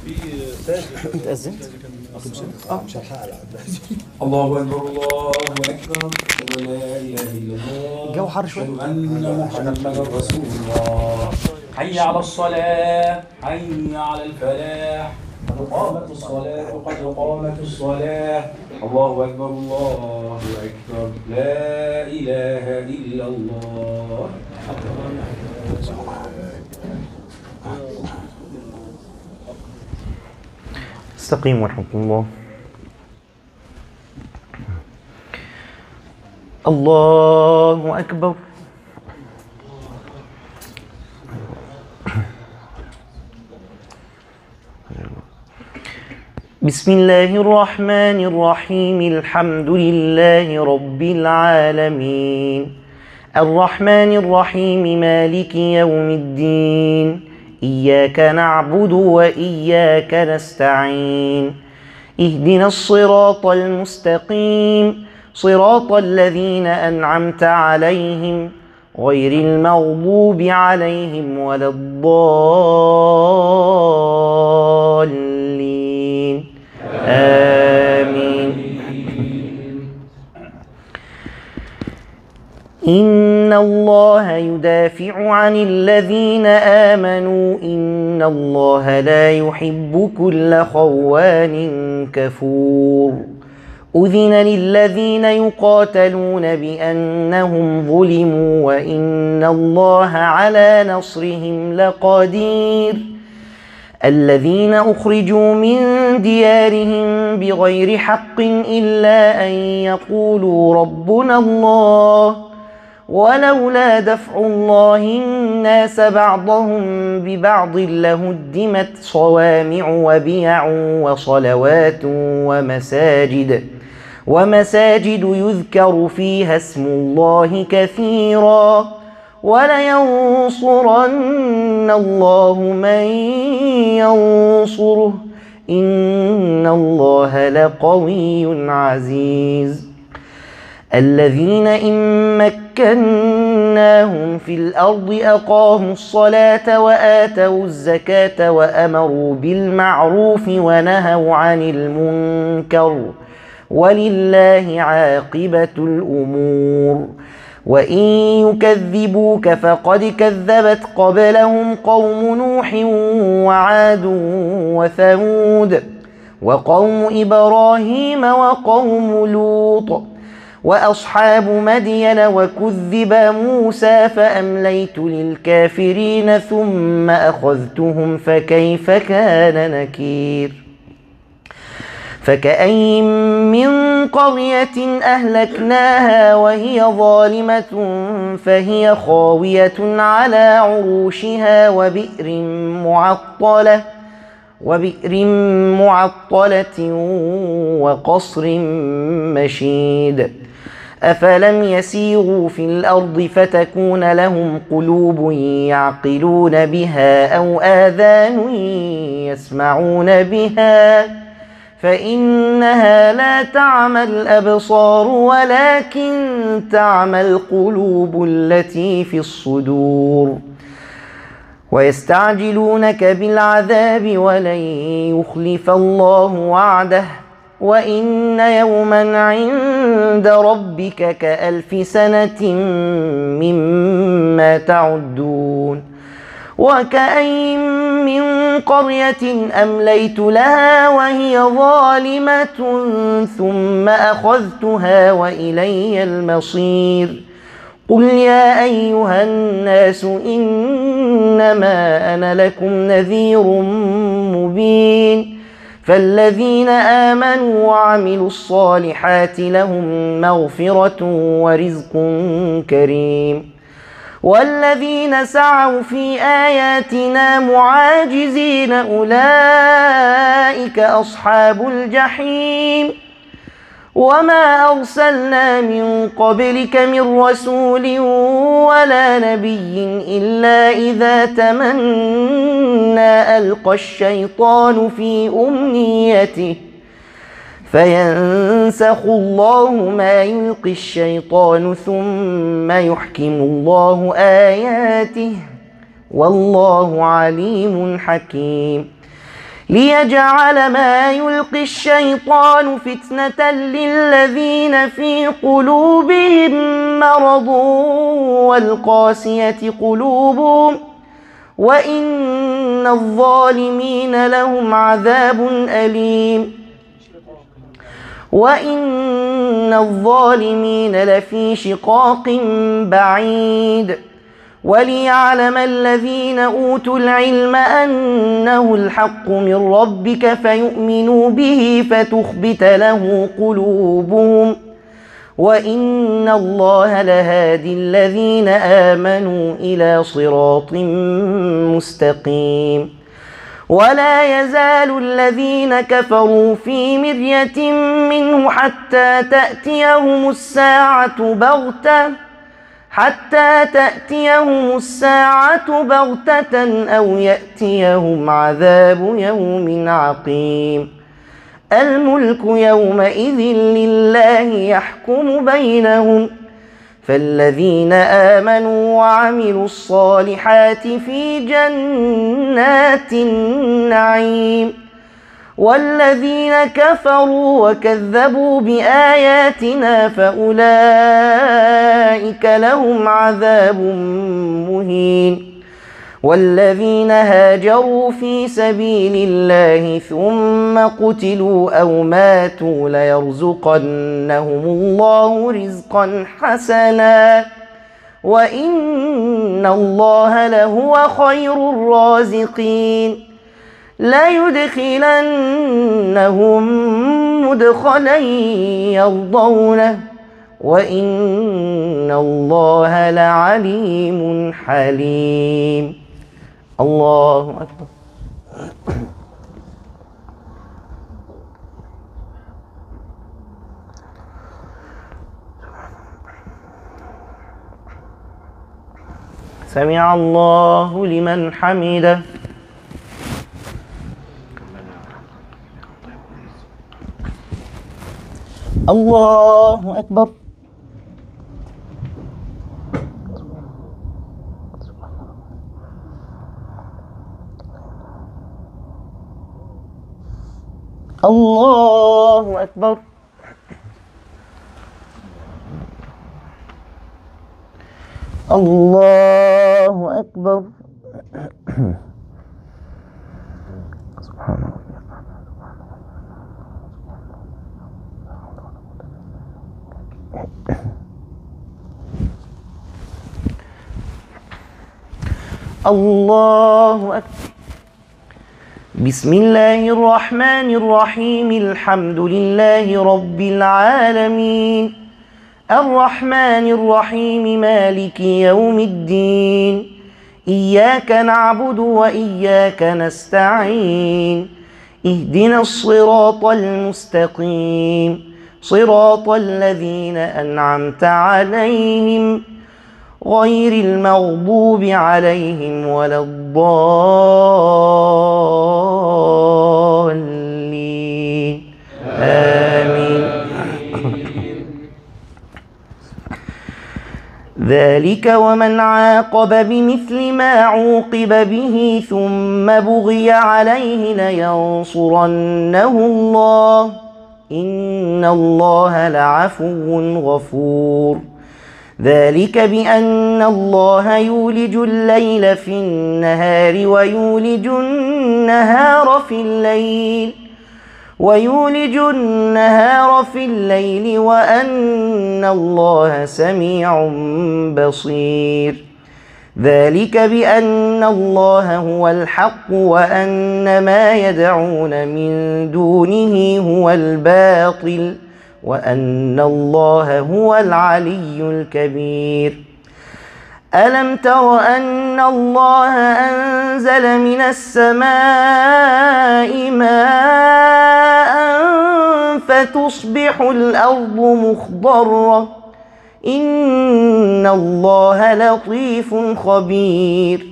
انت اذنت؟ مش هلحق العب. الله اكبر الله اكبر ولا اله الا الله. الجو حر شويه. أشهد ان محمدا رسول الله. حي على الصلاه، حي على الفلاح، قد قامت الصلاه، قد قامت الصلاه. الله اكبر الله اكبر لا اله الا الله. استقيموا رحمكم الله. الله أكبر. بسم الله الرحمن الرحيم. الحمد لله رب العالمين الرحمن الرحيم مالك يوم الدين. إياك نعبد وإياك نستعين. اهدنا الصراط المستقيم صراط الذين أنعمت عليهم غير المغضوب عليهم ولا الضالين. آمين. إن الله يدافع عن الذين آمنوا إن الله لا يحب كل خوان كفور. أذن للذين يقاتلون بأنهم ظلموا وإن الله على نصرهم لقدير. الذين أخرجوا من ديارهم بغير حق إلا أن يقولوا ربنا الله ولولا دفع الله الناس بعضهم ببعض لهدمت صوامع وبيع وصلوات ومساجد يذكر فيها اسم الله كثيرا ولينصرن الله من ينصره إن الله لقوي عزيز. الذين إن مكناهم في الأرض أقاموا الصلاة وآتوا الزكاة وأمروا بالمعروف ونهوا عن المنكر ولله عاقبة الأمور. وإن يكذبوك فقد كذبت قبلهم قوم نوح وعاد وثمود وقوم إبراهيم وقوم لوط وأصحاب مدين وكذب موسى فأمليت للكافرين ثم أخذتهم فكيف كان نكير. فكأين من قرية أهلكناها وهي ظالمة فهي خاوية على عروشها وبئر معطلة وقصر مشيد. أفلم يسيروا في الأرض فتكون لهم قلوب يعقلون بها أو آذان يسمعون بها فإنها لا تعمى الأبصار ولكن تعمى القلوب التي في الصدور. ويستعجلونك بالعذاب ولن يخلف الله وعده وإن يوما عند ربك كألف سنة مما تعدون. وكأين من قرية أمليت لها وهي ظالمة ثم أخذتها وإلي المصير. قل يا أيها الناس إنما أنا لكم نذير مبين. فالذين آمنوا وعملوا الصالحات لهم مغفرة ورزق كريم. والذين سعوا في آياتنا معاجزين أولئك أصحاب الجحيم. وما أرسلنا من قبلك من رسول ولا نبي إلا إذا تمنى ألقى الشيطان في أمنيته فينسخ الله ما يلقي الشيطان ثم يحكم الله آياته والله عليم حكيم. ليجعل ما يلقي الشيطان فتنة للذين في قلوبهم مرض والقاسية قلوبهم وإن الظالمين لهم عذاب أليم وإن الظالمين لفي شقاق بعيد وليعلم الذين أوتوا العلم أنه الحق من ربك فيؤمنوا به فتخبت له قلوبهم وإن الله لهادي الذين آمنوا إلى صراط مستقيم ولا يزال الذين كفروا في مرية منه حتى تأتيهم الساعة بغتة أو يأتيهم عذاب يوم عقيم الملك يومئذ لله يحكم بينهم فالذين آمنوا وعملوا الصالحات في جنات النعيم والذين كفروا وكذبوا بآياتنا فأولئك لهم عذاب مهين والذين هاجروا في سبيل الله ثم قتلوا أو ماتوا ليرزقنهم الله رزقا حسنا وإن الله لهو خير الرازقين ليدخلنهم مدخلا يرضونه وإن الله لعليم حليم الله أكبر سمع الله لمن حمده الله أكبر الله أكبر الله أكبر سبحان الله الله أكبر بسم الله الرحمن الرحيم الحمد لله رب العالمين الرحمن الرحيم مالك يوم الدين إياك نعبد وإياك نستعين اهدنا الصراط المستقيم صراط الذين أنعمت عليهم غير المغضوب عليهم ولا الضالين آمين ذلك ومن عاقب بمثل ما عوقب به ثم بغي عليه لينصرنه الله إن الله لعفو غفور ذلك بأن الله يولج الليل في النهار ويولج النهار في الليل وأن الله سميع بصير ذلك بأن الله هو الحق وأن ما يدعون من دونه هو الباطل وأن الله هو العلي الكبير ألم تر أن الله أنزل من السماء ماء فتصبح الأرض مخضرة إن الله لطيف خبير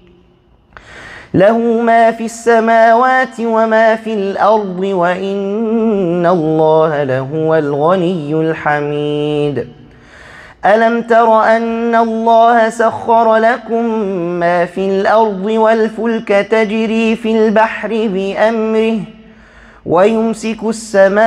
له ما في السماوات وما في الأرض وإن الله لهو الغني الحميد ألم تر أن الله سخر لكم ما في الأرض والفلك تجري في البحر بأمره ويمسك السماء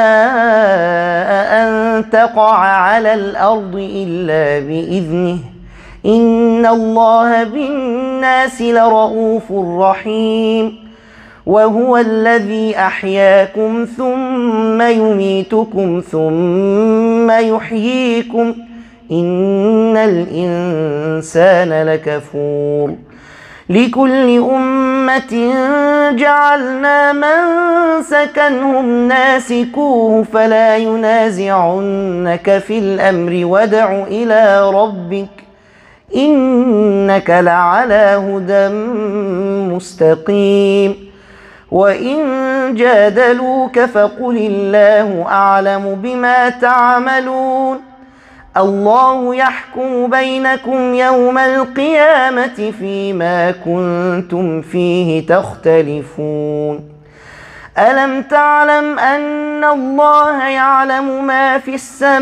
أن تقع على الأرض إلا بإذنه إن الله بالناس لرؤوف رحيم وهو الذي أحياكم ثم يميتكم ثم يحييكم إن الإنسان لكفور لكل أمة جعلنا منسكا هم ناسكوه فلا ينازعنك في الأمر وادع إلى ربك إنك لعلى هدى مستقيم وإن جادلوك فقل الله أعلم بما تعملون الله يحكم بينكم يوم القيامة فيما كنتم فيه تختلفون ألم تعلم أن الله يعلم ما في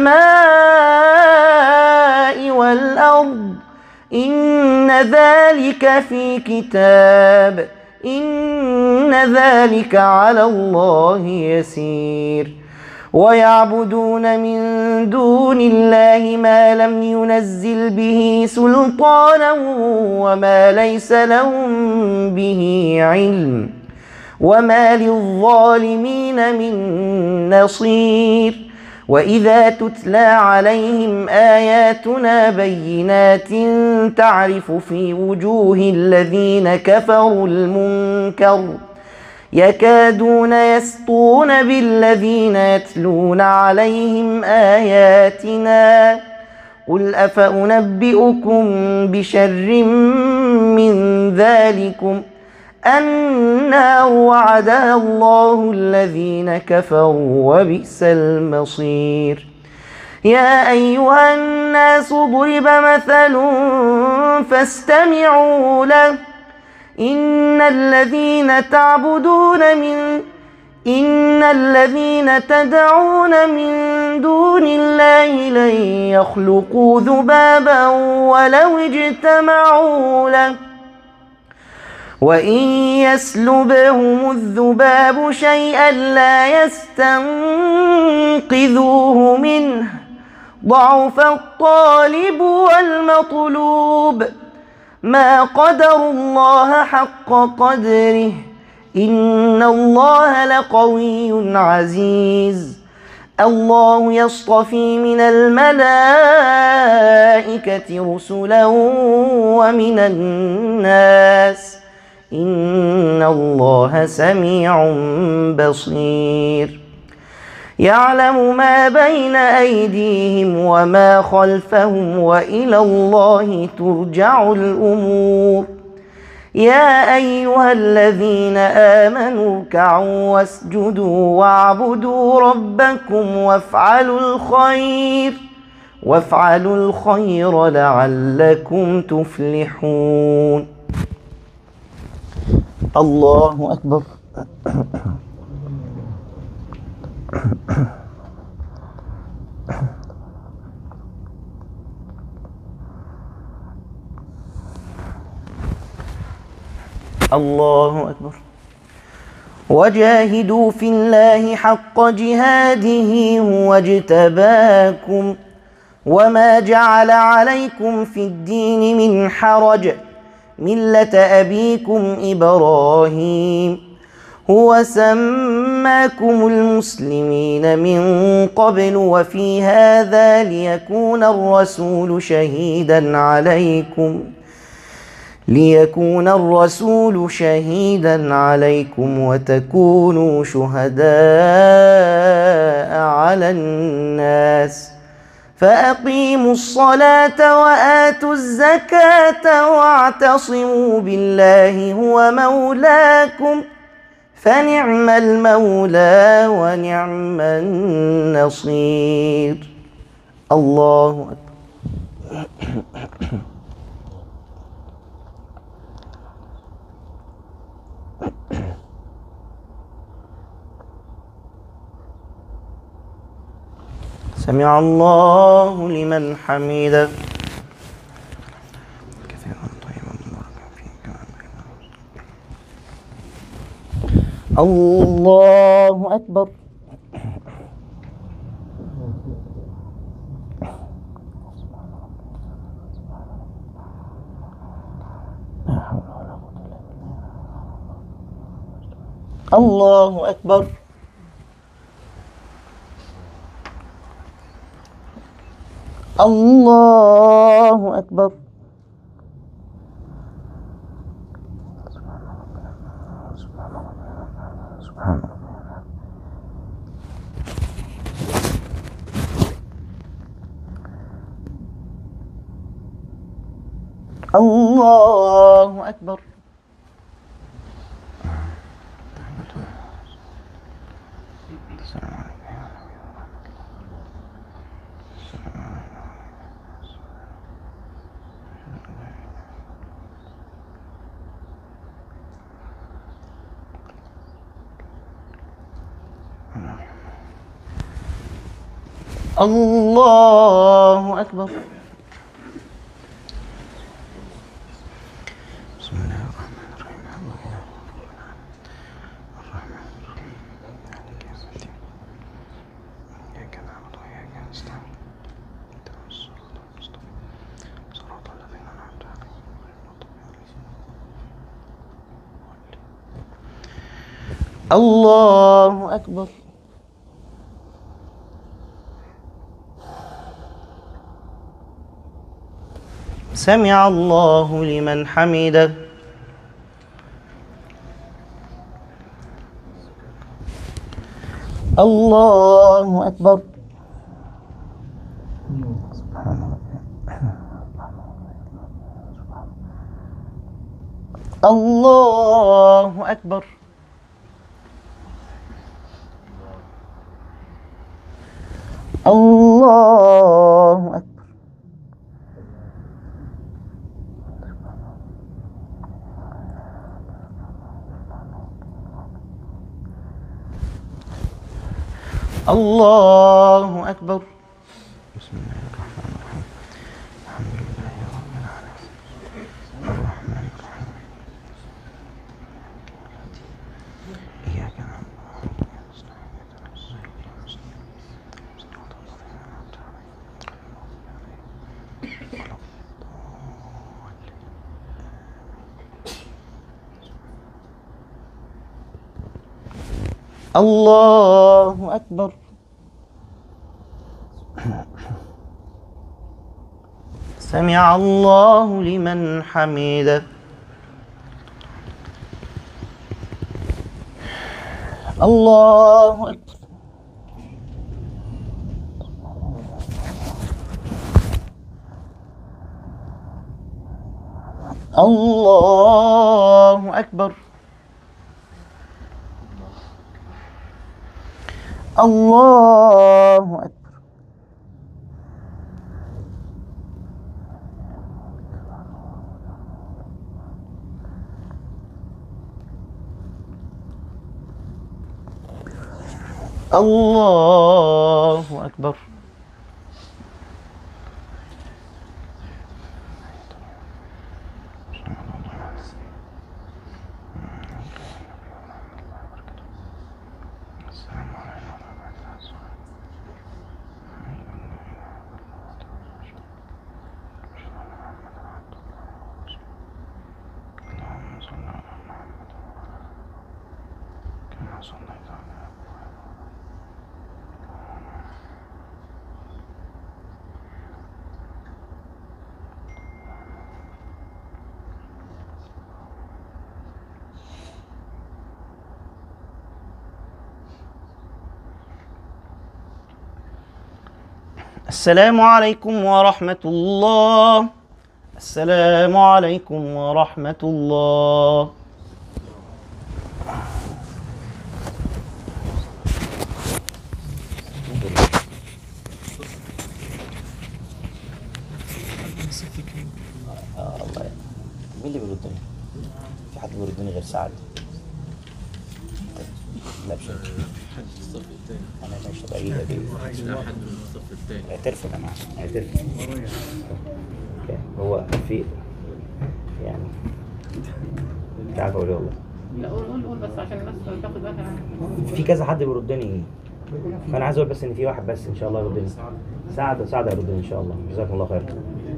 السماء والأرض إن ذلك في كتاب إن ذلك على الله يسير ويعبدون من دون الله ما لم ينزل به سلطانا وما ليس لهم به علم وما للظالمين من نصير وإذا تتلى عليهم آياتنا بينات تعرف في وجوه الذين كفروا المنكر يكادون يسطون بالذين يتلون عليهم آياتنا قل أفأنبئكم بشر من ذلكم النار وعدها الله الذين كفروا وبئس المصير يا أيها الناس ضرب مثل فاستمعوا له إن الذين تدعون من دون الله لن يخلقوا ذبابا ولو اجتمعوا له وإن يسلبهم الذباب شيئا لا يستنقذوه منه ضعف الطالب والمطلوب ما قدروا الله حق قدره إن الله لقوي عزيز الله يصطفي من الملائكة رسلا ومن الناس إن الله سميع بصير يعلم ما بين أيديهم وما خلفهم وإلى الله ترجع الأمور يا أيها الذين آمنوا اركعوا واسجدوا واعبدوا ربكم وافعلوا الخير لعلكم تفلحون الله أكبر الله أكبر وجاهدوا في الله حق جهاده هو اجتباكم وما جعل عليكم في الدين من حرج ملة أبيكم إبراهيم هو سماكم المسلمين من قبل وفي هذا ليكون الرسول شهيدا عليكم وتكونوا شهداء على الناس فأقيموا الصلاة وآتوا الزكاة واعتصموا بالله هو مولاكم فنعم المولى ونعم النصير الله أكبر سمع الله لمن حمده. الله أكبر. الله أكبر. الله أكبر. الله أكبر. الله أكبر. بسم الله الرحمن الرحيم. الرحمن الرحيم مالك يوم الدين إياك نعبد وإياك نستعين اهدنا الصراط المستقيم صراط الذين أنعمت عليهم غير المغضوب عليهم. الله أكبر. سمع الله لمن حمده. الله أكبر. الله أكبر. الله أكبر. الله أكبر. بسم الله الرحمن الرحيم. الحمد لله رب العالمين الرحمن الرحيم إياك نعبد وإياك نستعين اهدنا الصراط المستقيم صراط الذين أنعمت عليهم غير المغضوب عليهم ولا الضالين. الله أكبر. سمع الله لمن حمده. الله أكبر. الله أكبر. الله أكبر. الله أكبر. السلام عليكم ورحمة الله. السلام عليكم ورحمة الله. الله مين اللي بيردني؟ في حد بيردني غير سعد؟ لا بشيء. حد الصف الثاني. انا ماشي بعيدة دي. لا حد من الصف الثاني. اعترفوا يا جماعة، اعترفوا. هو في يعني مش عارف اقول ايه والله. لا قول بس عشان الناس تاخد بالها. في كذا حد بيردني، فانا عايز اقول بس ان في واحد بس ان شاء الله يردني. سعد هيردني ان شاء الله. جزاكم الله خير.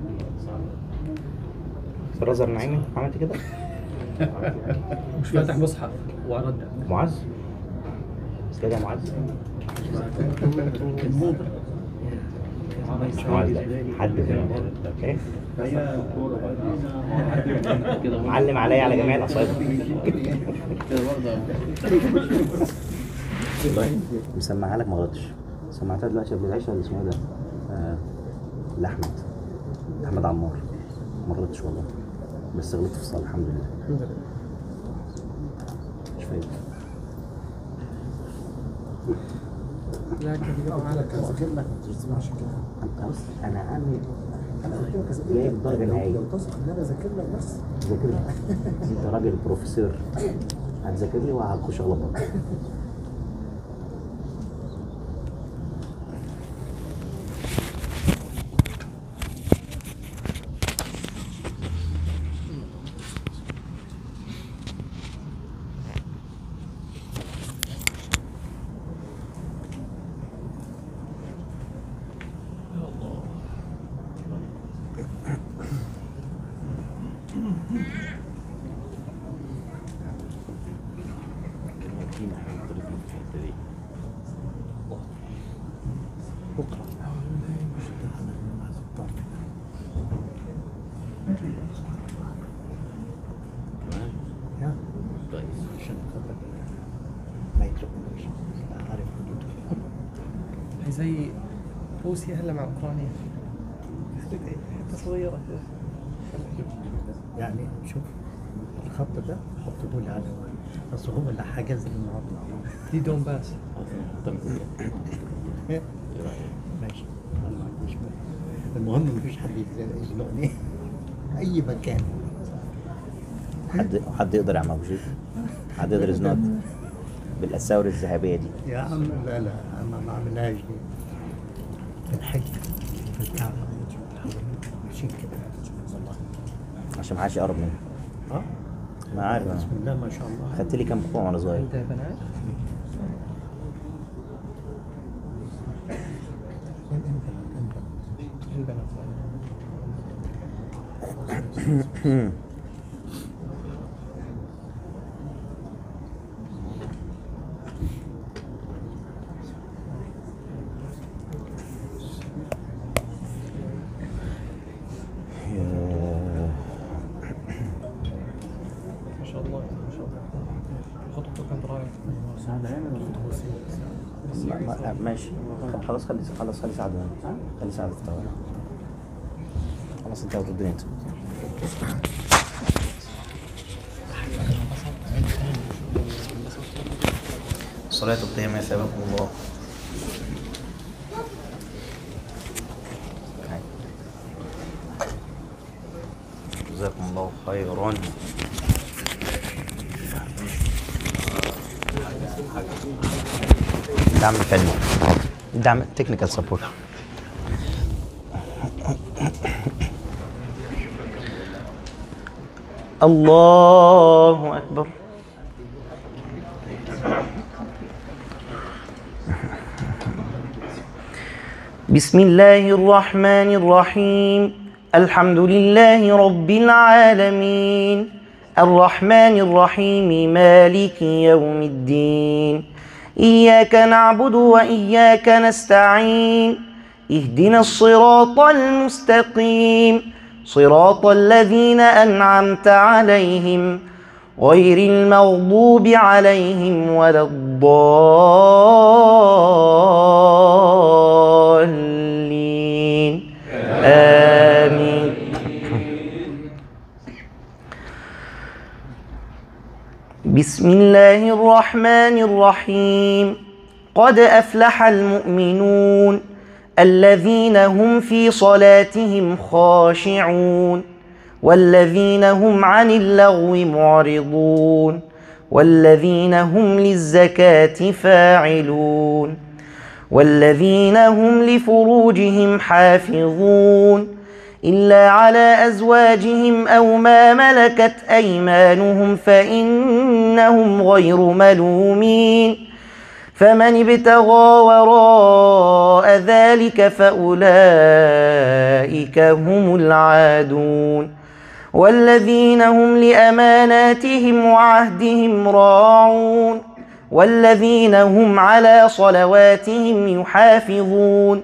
الرزر نعيمي عملت كده؟ مش فاتح مصحف ورد. معاذ بس كده يا معاذ. مش معاذ، لا حد منهم. ايه معلم عليا على جميع الاصابع. مسمعها لك ما غلطش. سمعتها دلوقتي قبل العشاء ولا اسمه ده؟ لاحمد عمار. ما غلطتش والله، بس غلطت في الصلاة الحمد لله. مش فايدة. انا عامل جايب الدرجة النهائية. ذاكر لي. انت راجل بروفيسور، هتذاكر لي وهخش اغلط برضه. زي روسيا هلا مع اوكرانيا حته صغيره يعني. شوف الخط ده حطوا لي على بس هو اللي حجز النهارده دي دونباس. ماشي المهم مفيش حد يزنقني اي مكان. حد يقدر يعمل ابو شيخ؟ حد يقدر يزنقك بالاساور الذهبيه دي؟ يا عم لا انا ما اعملهاش دي في الحج في الكعبه ماشيين كده والله عشان ما حدش يقرب مني. ما عارف بسم الله ما شاء الله. خدت لي كام بقوع وانا صغير. انت بنات ماشي خلاص. خلي سعد هنا. خلي سعد في الطاولة. خلاص انت وردني انت. الصلاة تقيم يثابكم الله. جزاكم الله خيرا. دعم فني، دعم تكنيكال سبورت. الله أكبر. بسم الله الرحمن الرحيم. الحمد لله رب العالمين الرحمن الرحيم مالك يوم الدين. إياك نعبد وإياك نستعين. اهدنا الصراط المستقيم صراط الذين أنعمت عليهم غير المغضوب عليهم ولا الضالين آمين. بسم الله الرحمن الرحيم. قد أفلح المؤمنون الذين هم في صلاتهم خاشعون والذين هم عن اللغو معرضون والذين هم للزكاة فاعلون والذين هم لفروجهم حافظون إلا على أزواجهم أو ما ملكت أيمانهم فإنهم غير ملومين فمن ابتغى وراء ذلك فأولئك هم العادون والذين هم لأماناتهم وعهدهم راعون والذين هم على صلواتهم يحافظون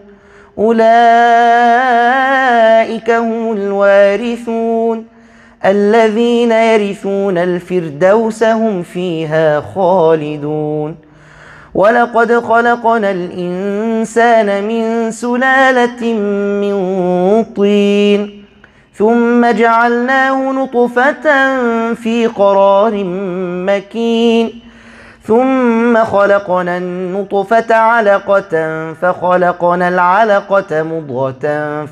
أولئك هم الوارثون الذين يرثون الفردوس هم فيها خالدون ولقد خلقنا الإنسان من سلالة من طين ثم جعلناه نطفة في قرار مكين ثم خلقنا النطفة علقة فخلقنا العلقة مضغة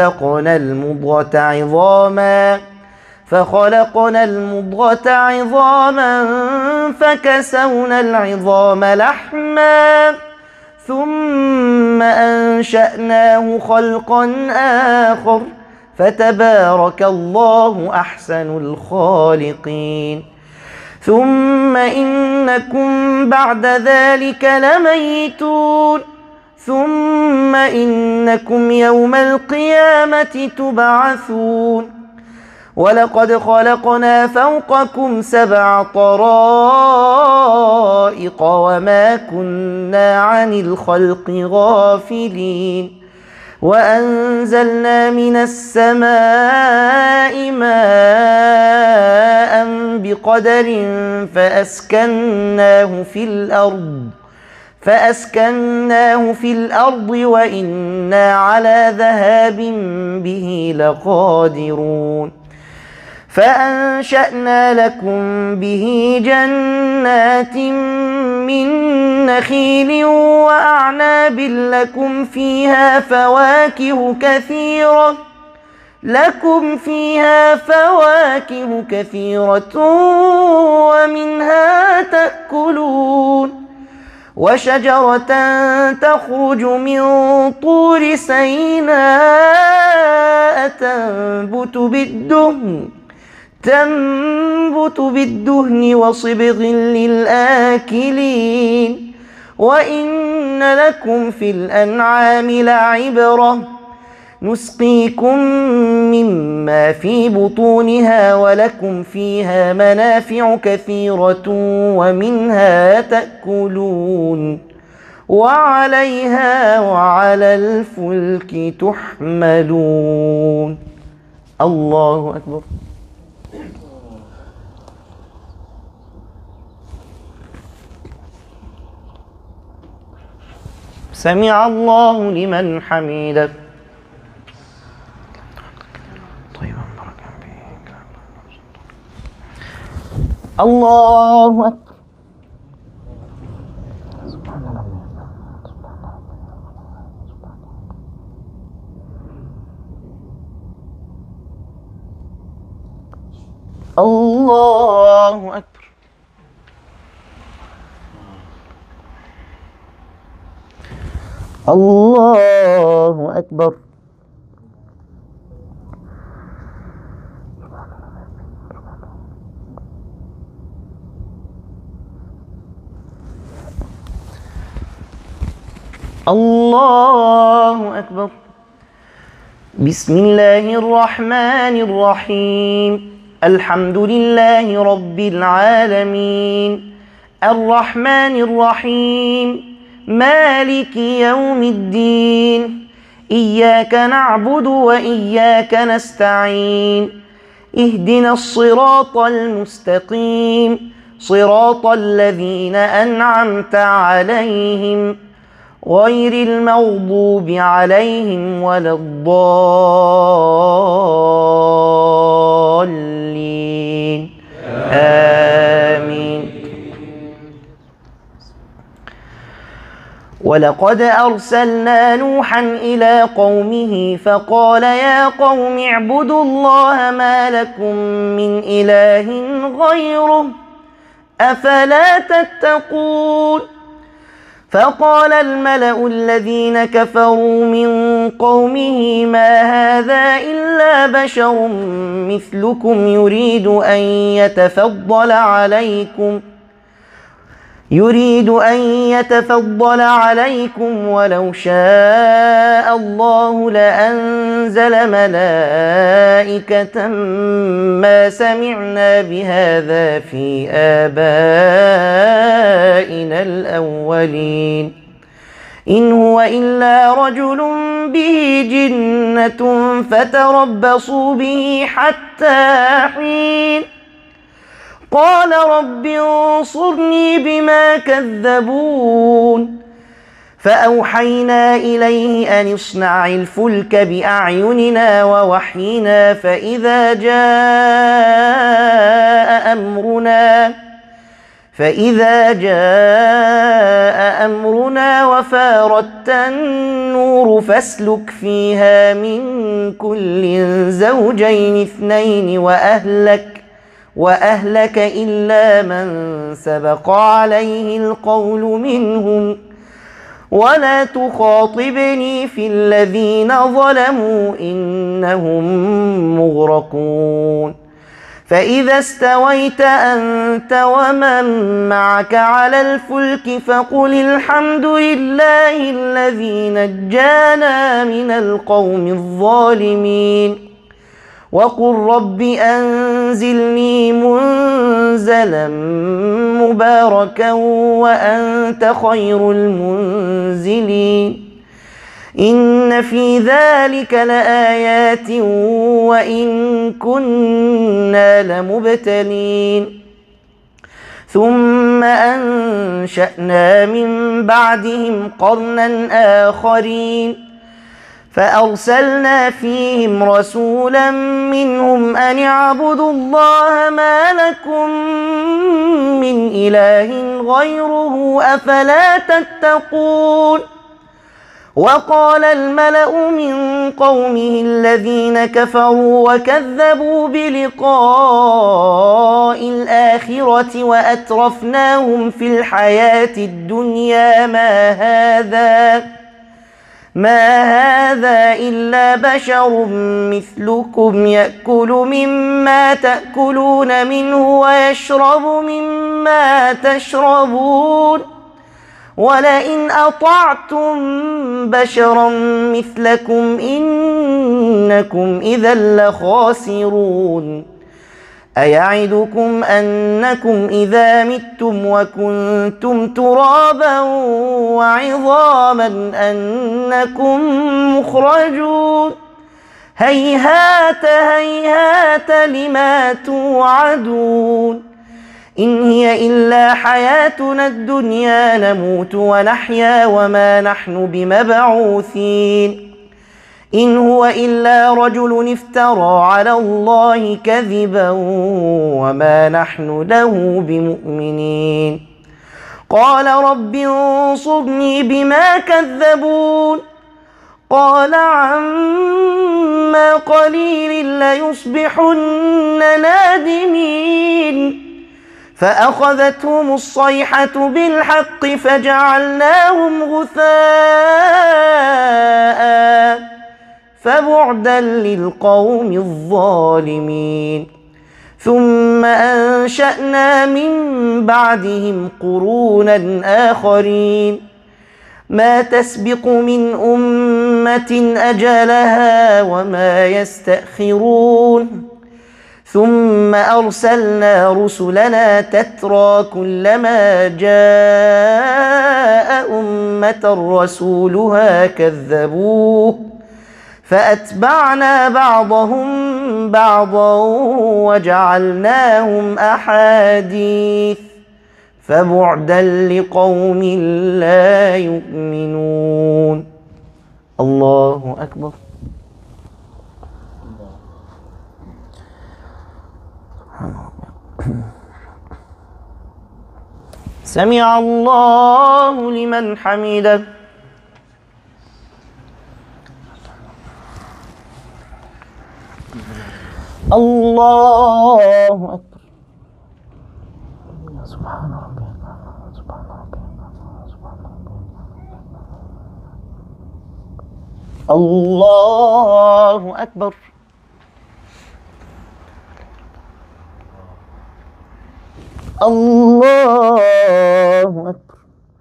فخلقنا المضغة عظاما فكسونا العظام لحما ثم أنشأناه خلقا آخر فتبارك الله أحسن الخالقين ثم إنكم بعد ذلك لميتون ثم إنكم يوم القيامة تبعثون ولقد خلقنا فوقكم 7 طرائق وما كنا عن الخلق غافلين وأنزلنا من السماء ماء بقدر فأسكناه في الأرض وإنا على ذهاب به لقادرون فأنشأنا لكم به جنات من نخيل وأعناب لكم فيها فواكه كثيرة ومنها تأكلون وشجرة تخرج من طور سيناء تنبت بالدهن وصبغ للآكلين وإن لكم في الأنعام لعبرة نسقيكم مما في بطونها ولكم فيها منافع كثيرة ومنها تأكلون وعليها وعلى الفلك تحملون. الله أكبر. سمع الله لمن حمده. الله أكبر. الله أكبر. الله أكبر. الله أكبر. بسم الله الرحمن الرحيم. الحمد لله رب العالمين الرحمن الرحيم مالك يوم الدين إياك نعبد وإياك نستعين اهدنا الصراط المستقيم صراط الذين أنعمت عليهم غير المغضوب عليهم ولا الضالين آمين. ولقد أرسلنا نوحا إلى قومه فقال يا قوم اعبدوا الله ما لكم من إله غيره أفلا تتقون فقال الملأ الذين كفروا من قومه ما هذا إلا بشر مثلكم يريد أن يتفضل عليكم ولو شاء الله لأنزل ملائكة ما سمعنا بهذا في آبائنا الأولين إن هو إلا رجل به جنة فتربصوا به حتى حين قال رب انصرني بما كذبون فأوحينا إليه أن اصنع الفلك بأعيننا ووحينا فإذا جاء أمرنا وفاردت النور فاسلك فيها من كل زوجين اثنين وأهلك إلا من سبق عليه القول منهم ولا تخاطبني في الذين ظلموا إنهم مغرقون فإذا استويت أنت ومن معك على الفلك فقل الحمد لله الذي نجانا من القوم الظالمين وقل رب أنزلني منزلا مباركا وأنت خير المنزلين إن في ذلك لآيات وإن كنا لمبتلين ثم أنشأنا من بعدهم قرنا آخرين فأرسلنا فيهم رسولا منهم أن اعبدوا الله ما لكم من إله غيره أفلا تتقون وقال الملأ من قومه الذين كفروا وكذبوا بلقاء الآخرة وأترفناهم في الحياة الدنيا ما هذا إلا بشر مثلكم يأكل مما تأكلون منه ويشرب مما تشربون ولئن أطعتم بشرا مثلكم إنكم إذا لخاسرون أيعدكم أنكم إذا متم وكنتم ترابا وعظاما أنكم مخرجون هيهات هيهات لما توعدون إن هي إلا حياتنا الدنيا نموت ونحيا وما نحن بمبعوثين إن هو إلا رجل افترى على الله كذبا وما نحن له بمؤمنين قال رب انصرني بما كذبون قال عما قليل ليصبحن نادمين فأخذتهم الصيحة بالحق فجعلناهم غثاء فبعدا للقوم الظالمين ثم أنشأنا من بعدهم قرونا آخرين ما تسبق من أمة أجلها وما يستأخرون ثم أرسلنا رسلنا تترى كلما جاء أمة رسولها كذبوه فأتبعنا بعضهم بعضا وجعلناهم أحاديث فبعدا لقوم لا يؤمنون الله أكبر سمع الله لمن حمده الله أكبر سبحان الله أكبر. الله أكبر.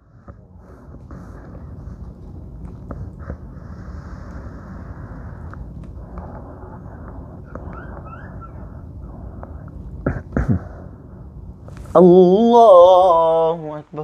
الله أكبر.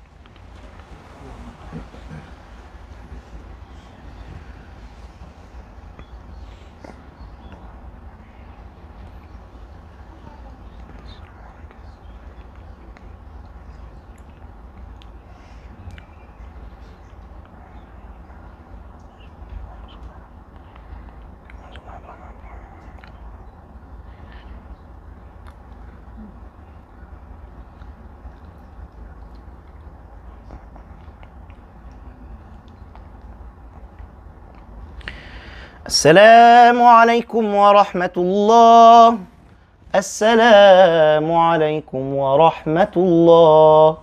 السلام عليكم ورحمة الله. السلام عليكم ورحمة الله.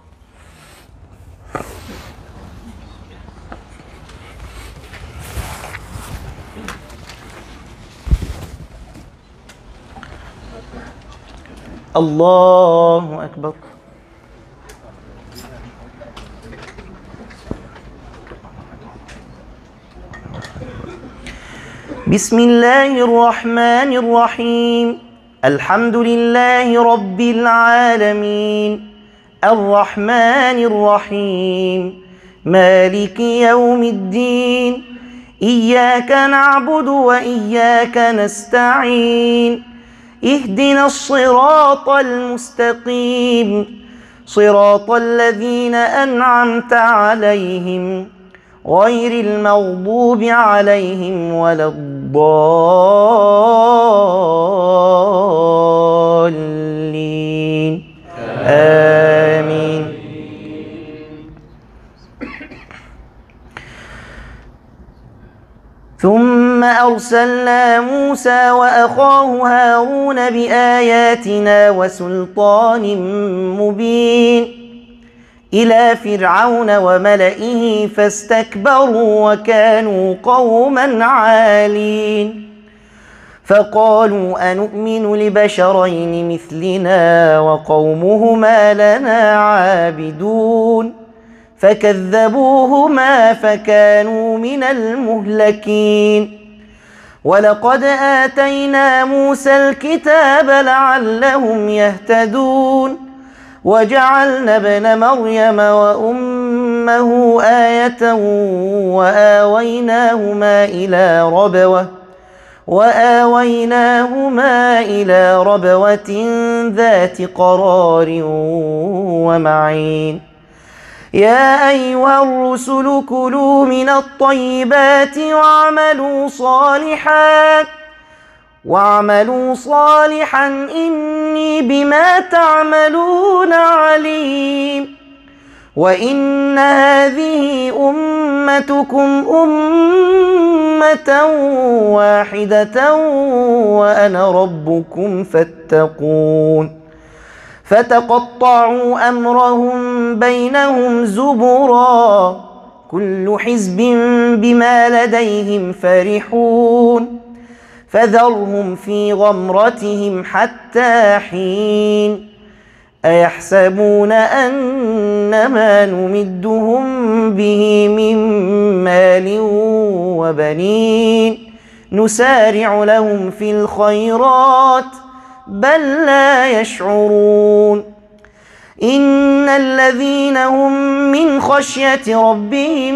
الله أكبر. بسم الله الرحمن الرحيم. الحمد لله رب العالمين الرحمن الرحيم مالك يوم الدين. إياك نعبد وإياك نستعين. اهدنا الصراط المستقيم صراط الذين أنعمت عليهم غير المغضوب عليهم ولا الضالين. آمين. ثم أرسلنا موسى وأخاه هارون بآياتنا وسلطان مبين إلى فرعون وملئه فاستكبروا وكانوا قوما عالين. فقالوا أنؤمن لبشرين مثلنا وقومهما لنا عابدون. فكذبوهما فكانوا من المهلكين. ولقد آتينا موسى الكتاب لعلهم يهتدون. وجعلنا ابن مريم وأمه آية وآويناهما إلى ربوة ذات قرار ومعين. يا أيها الرسل كلوا من الطيبات واعملوا صالحا إني بما تعملون عليم. وإن هذه أمتكم أمة واحدة وأنا ربكم فاتقون. فتقطعوا أمرهم بينهم زبرا كل حزب بما لديهم فرحون. فذرهم في غمرتهم حتى حين. أيحسبون أنما نمدهم به من مال وبنين نسارع لهم في الخيرات بل لا يشعرون. إن الذين هم من خشية ربهم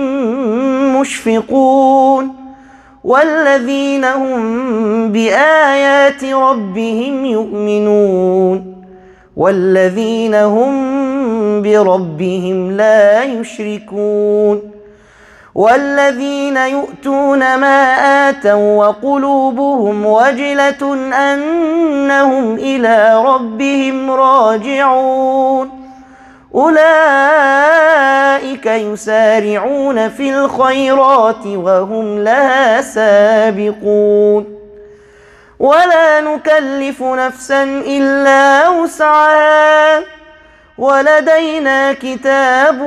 مشفقون والذين هم بآيات ربهم يؤمنون والذين هم بربهم لا يشركون. والذين يؤتون ما آتوا وقلوبهم وجلة أنهم إلى ربهم راجعون أولئك يسارعون في الخيرات وهم لها سابقون. ولا نكلف نفسا إلا وسعها ولدينا كتاب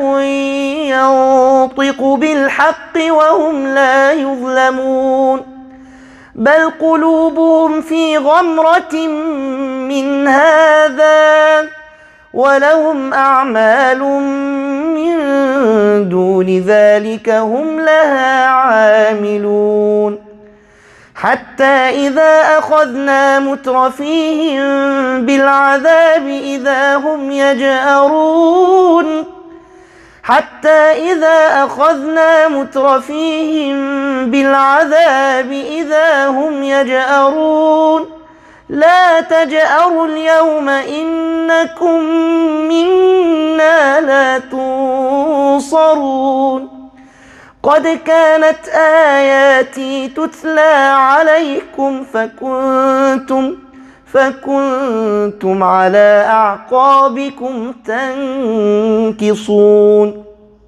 ينطق بالحق وهم لا يظلمون بل قلوبهم في غمرة من هذا ولهم أعمال من دون ذلك هم لها عاملون حتى إذا أخذنا مترفيهم بالعذاب إذا هم يجأرون حتى إذا أخذنا مترفيهم بالعذاب إذا هم يجأرون لا تجأروا اليوم إنكم منا لا تنصرون قد كانت آياتي تتلى عليكم فكنتم على أعقابكم تنكصون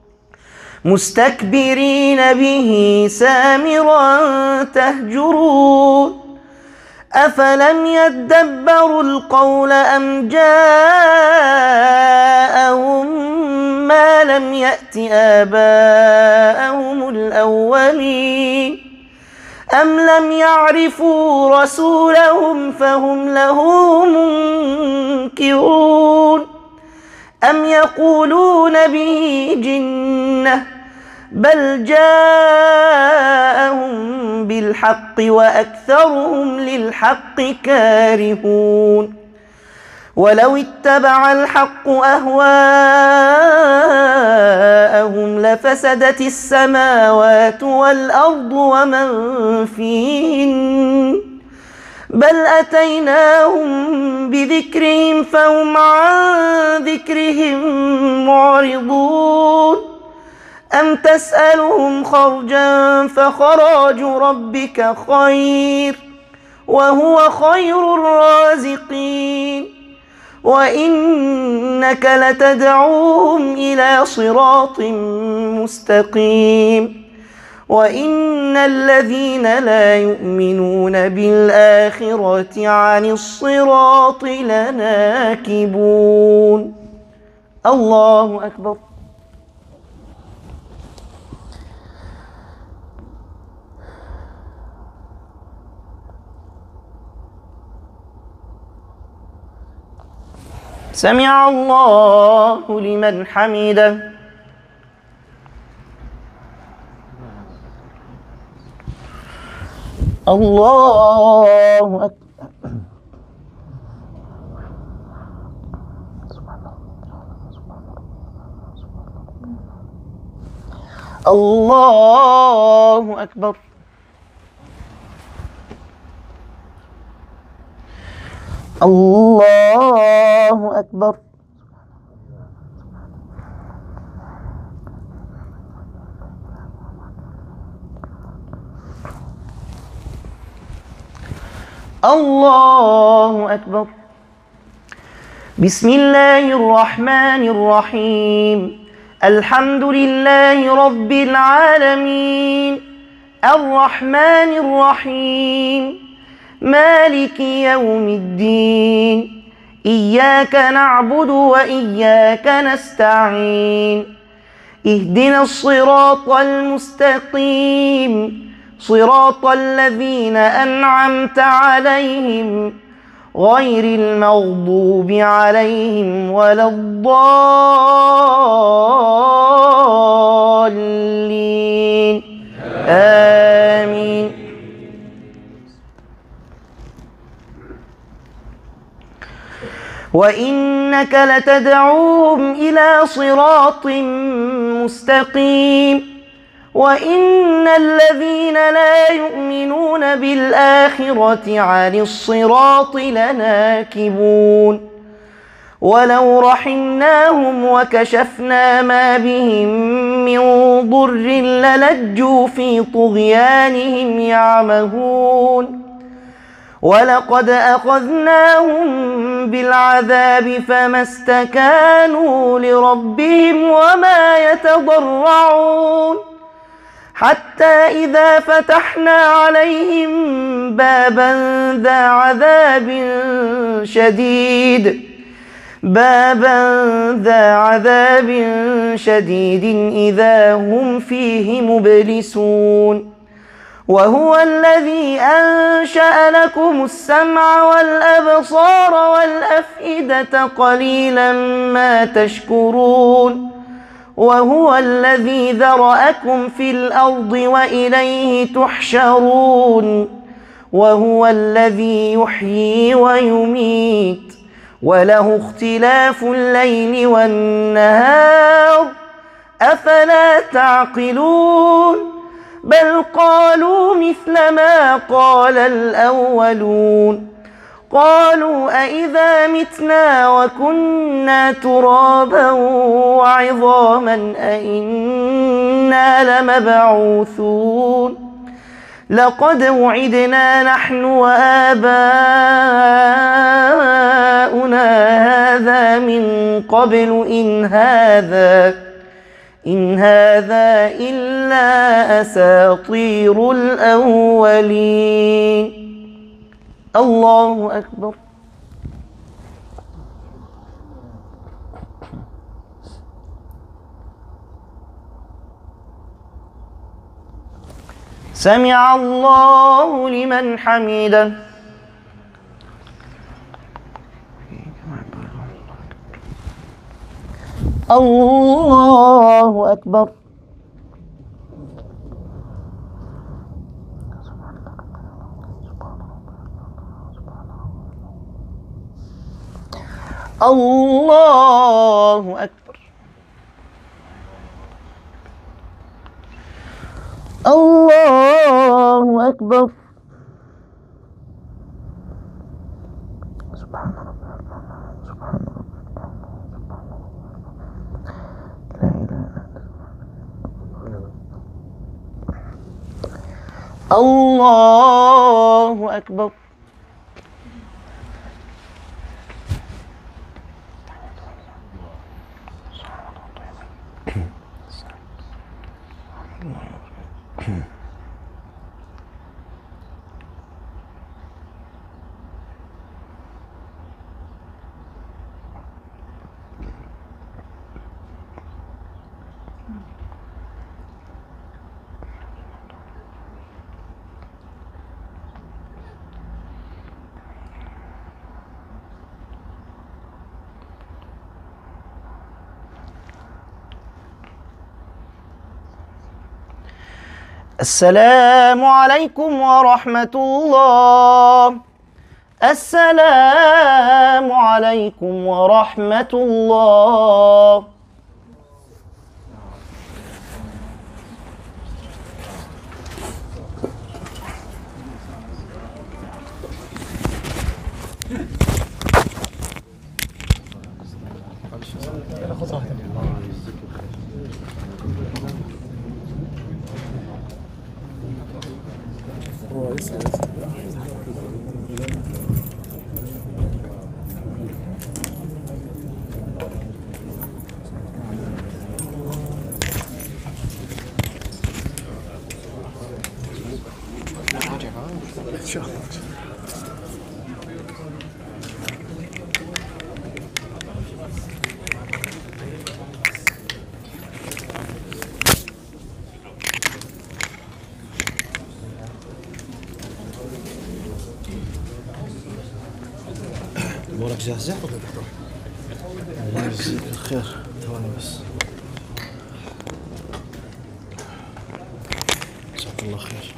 مستكبرين به سامرا تهجرون أفلم يدبروا القول أم جاءهم ما لم يأت آباءهم الأولين أم لم يعرفوا رسولهم فهم له منكرون أم يقولون به جنة بل جاءهم بالحق وأكثرهم للحق كارهون ولو اتبع الحق أهواءهم لفسدت السماوات والأرض ومن فيهن بل أتيناهم بذكرهم فهم عن ذكرهم معرضون أم تسألهم خرجا فخراج ربك خير وهو خير الرازقين وإنك لتدعوهم إلى صراط مستقيم وإن الذين لا يؤمنون بالآخرة عن الصراط لناكبون الله أكبر سمع الله لمن حمده الله أكبر الله أكبر الله أكبر الله أكبر بسم الله الرحمن الرحيم الحمد لله رب العالمين الرحمن الرحيم مالك يوم الدين إياك نعبد وإياك نستعين اهدنا الصراط المستقيم صراط الذين أنعمت عليهم غير المغضوب عليهم ولا الضالين آمين وإنك لتدعوهم إلى صراط مستقيم وإن الذين لا يؤمنون بالآخرة عن الصراط لناكبون ولو رحمناهم وكشفنا ما بهم من ضر للجوا في طغيانهم يعمهون ولقد أخذناهم بالعذاب فما استكانوا لربهم وما يتضرعون حتى إذا فتحنا عليهم بابا ذا عذاب شديد بابا ذا عذاب شديد إذا هم فيه مبلسون وهو الذي أنشأ لكم السمع والأبصار والأفئدة قليلا ما تشكرون وهو الذي ذرأكم في الأرض وإليه تحشرون وهو الذي يحيي ويميت وله اختلاف الليل والنهار أفلا تعقلون بل قالوا مثل ما قال الأولون قالوا أئذا متنا وكنا ترابا وعظاما أئنا لمبعوثون لقد وعدنا نحن وآباؤنا هذا من قبل إن هذا إلا أساطير الأولين. الله أكبر. سمع الله لمن حمده. الله أكبر. الله أكبر. الله أكبر. سبحان ربي سبحان ربي لا إله إلا الله أكبر. السلام عليكم ورحمة الله. السلام عليكم ورحمة الله. أمورك جاهزة؟ الله يجزيك الخير. ثواني بس. جزاك الله خير.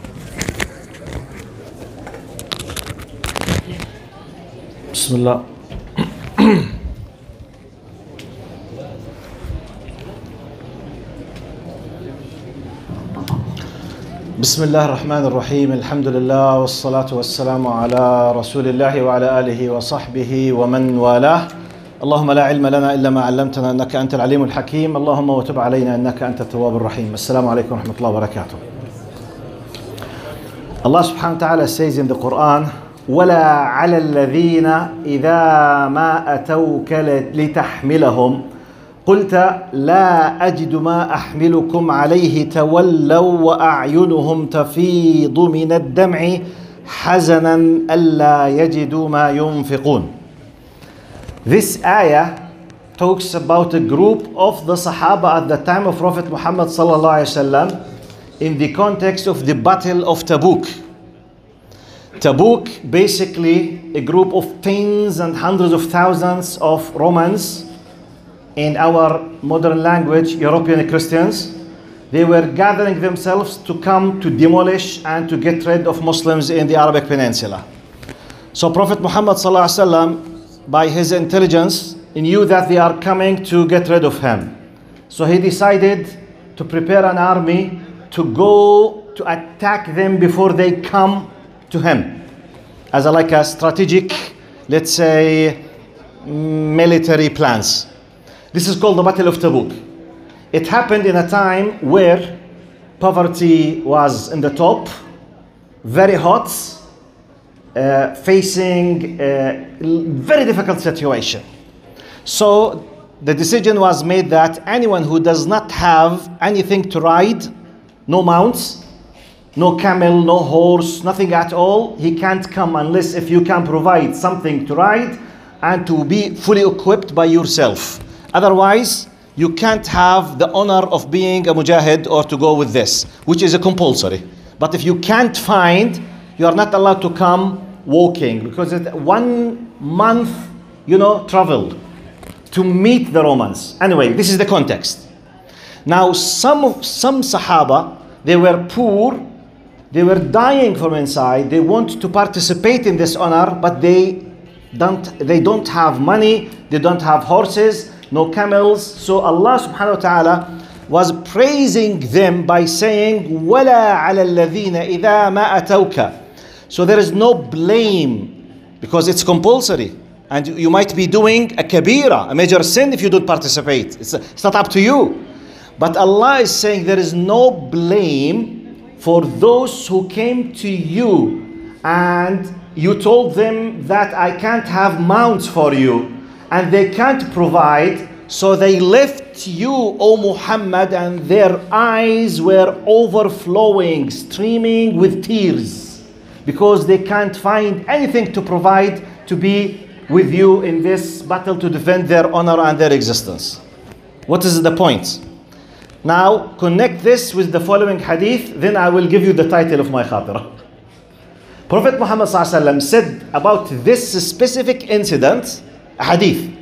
بسم الله. بسم الله الرحمن الرحيم. الحمد لله والصلاة والسلام على رسول الله وعلى آله وصحبه ومن والاه. اللهم لا علم لنا إلا ما علمتنا إنك أنت العليم الحكيم. اللهم وتب علينا إنك أنت التواب الرحيم. السلام عليكم ورحمة الله وبركاته. Allah subhanahu wa ta'ala says in the Quran, وَلَا عَلَى الَّذِينَ إِذَا مَا أَتَوْكَ لِتَحْمِلَهُمْ قلت لا أجد ما أحملكم عليه تولوا وأعينهم تفيض من الدمع حزنا ألا يجدوا ما ينفقون. This ayah talks about a group of the Sahaba at the time of Prophet Muhammad sallallahu alaihi wasallam in the context of the Battle of Tabuk. Tabuk, basically a group of tens and hundreds of thousands of Romans, in our modern language, European Christians. They were gathering themselves to come to demolish and to get rid of Muslims in the Arabic Peninsula. So Prophet Muhammad sallallahu alaihi wasallam, by his intelligence, he knew that they are coming to get rid of him. So he decided to prepare an army to go to attack them before they come to him, as like a strategic, let's say, military plans. This is called the Battle of Tabuk. It happened in a time where poverty was in the top, very hot, facing a very difficult situation. So the decision was made that anyone who does not have anything to ride, no mounts, no camel, no horse, nothing at all, he can't come unless if you can provide something to ride and to be fully equipped by yourself. Otherwise, you can't have the honor of being a mujahid or to go with this, which is a compulsory. But if you can't find, you are not allowed to come walking, because it's 1 month, traveled to meet the Romans. Anyway, this is the context. Now, some Sahaba, they were poor, they were dying from inside, they want to participate in this honor, but they don't have money, they don't have horses, no camels. So Allah subhanahu wa ta'ala was praising them by saying, وَلَا عَلَى الَّذِينَ إِذَا مَا أَتَوْكَ. So there is no blame, because it's compulsory. And you might be doing a kabira, a major sin, if you don't participate. It's not up to you. But Allah is saying there is no blame for those who came to you and you told them that I can't have mounts for you, and they can't provide, so they left you, O Muhammad, and their eyes were overflowing, streaming with tears, because they can't find anything to provide to be with you in this battle to defend their honor and their existence. What is the point? Now connect this with the following hadith, then I will give you the title of my khatira. Prophet Muhammad ﷺ said about this specific incident, a hadith.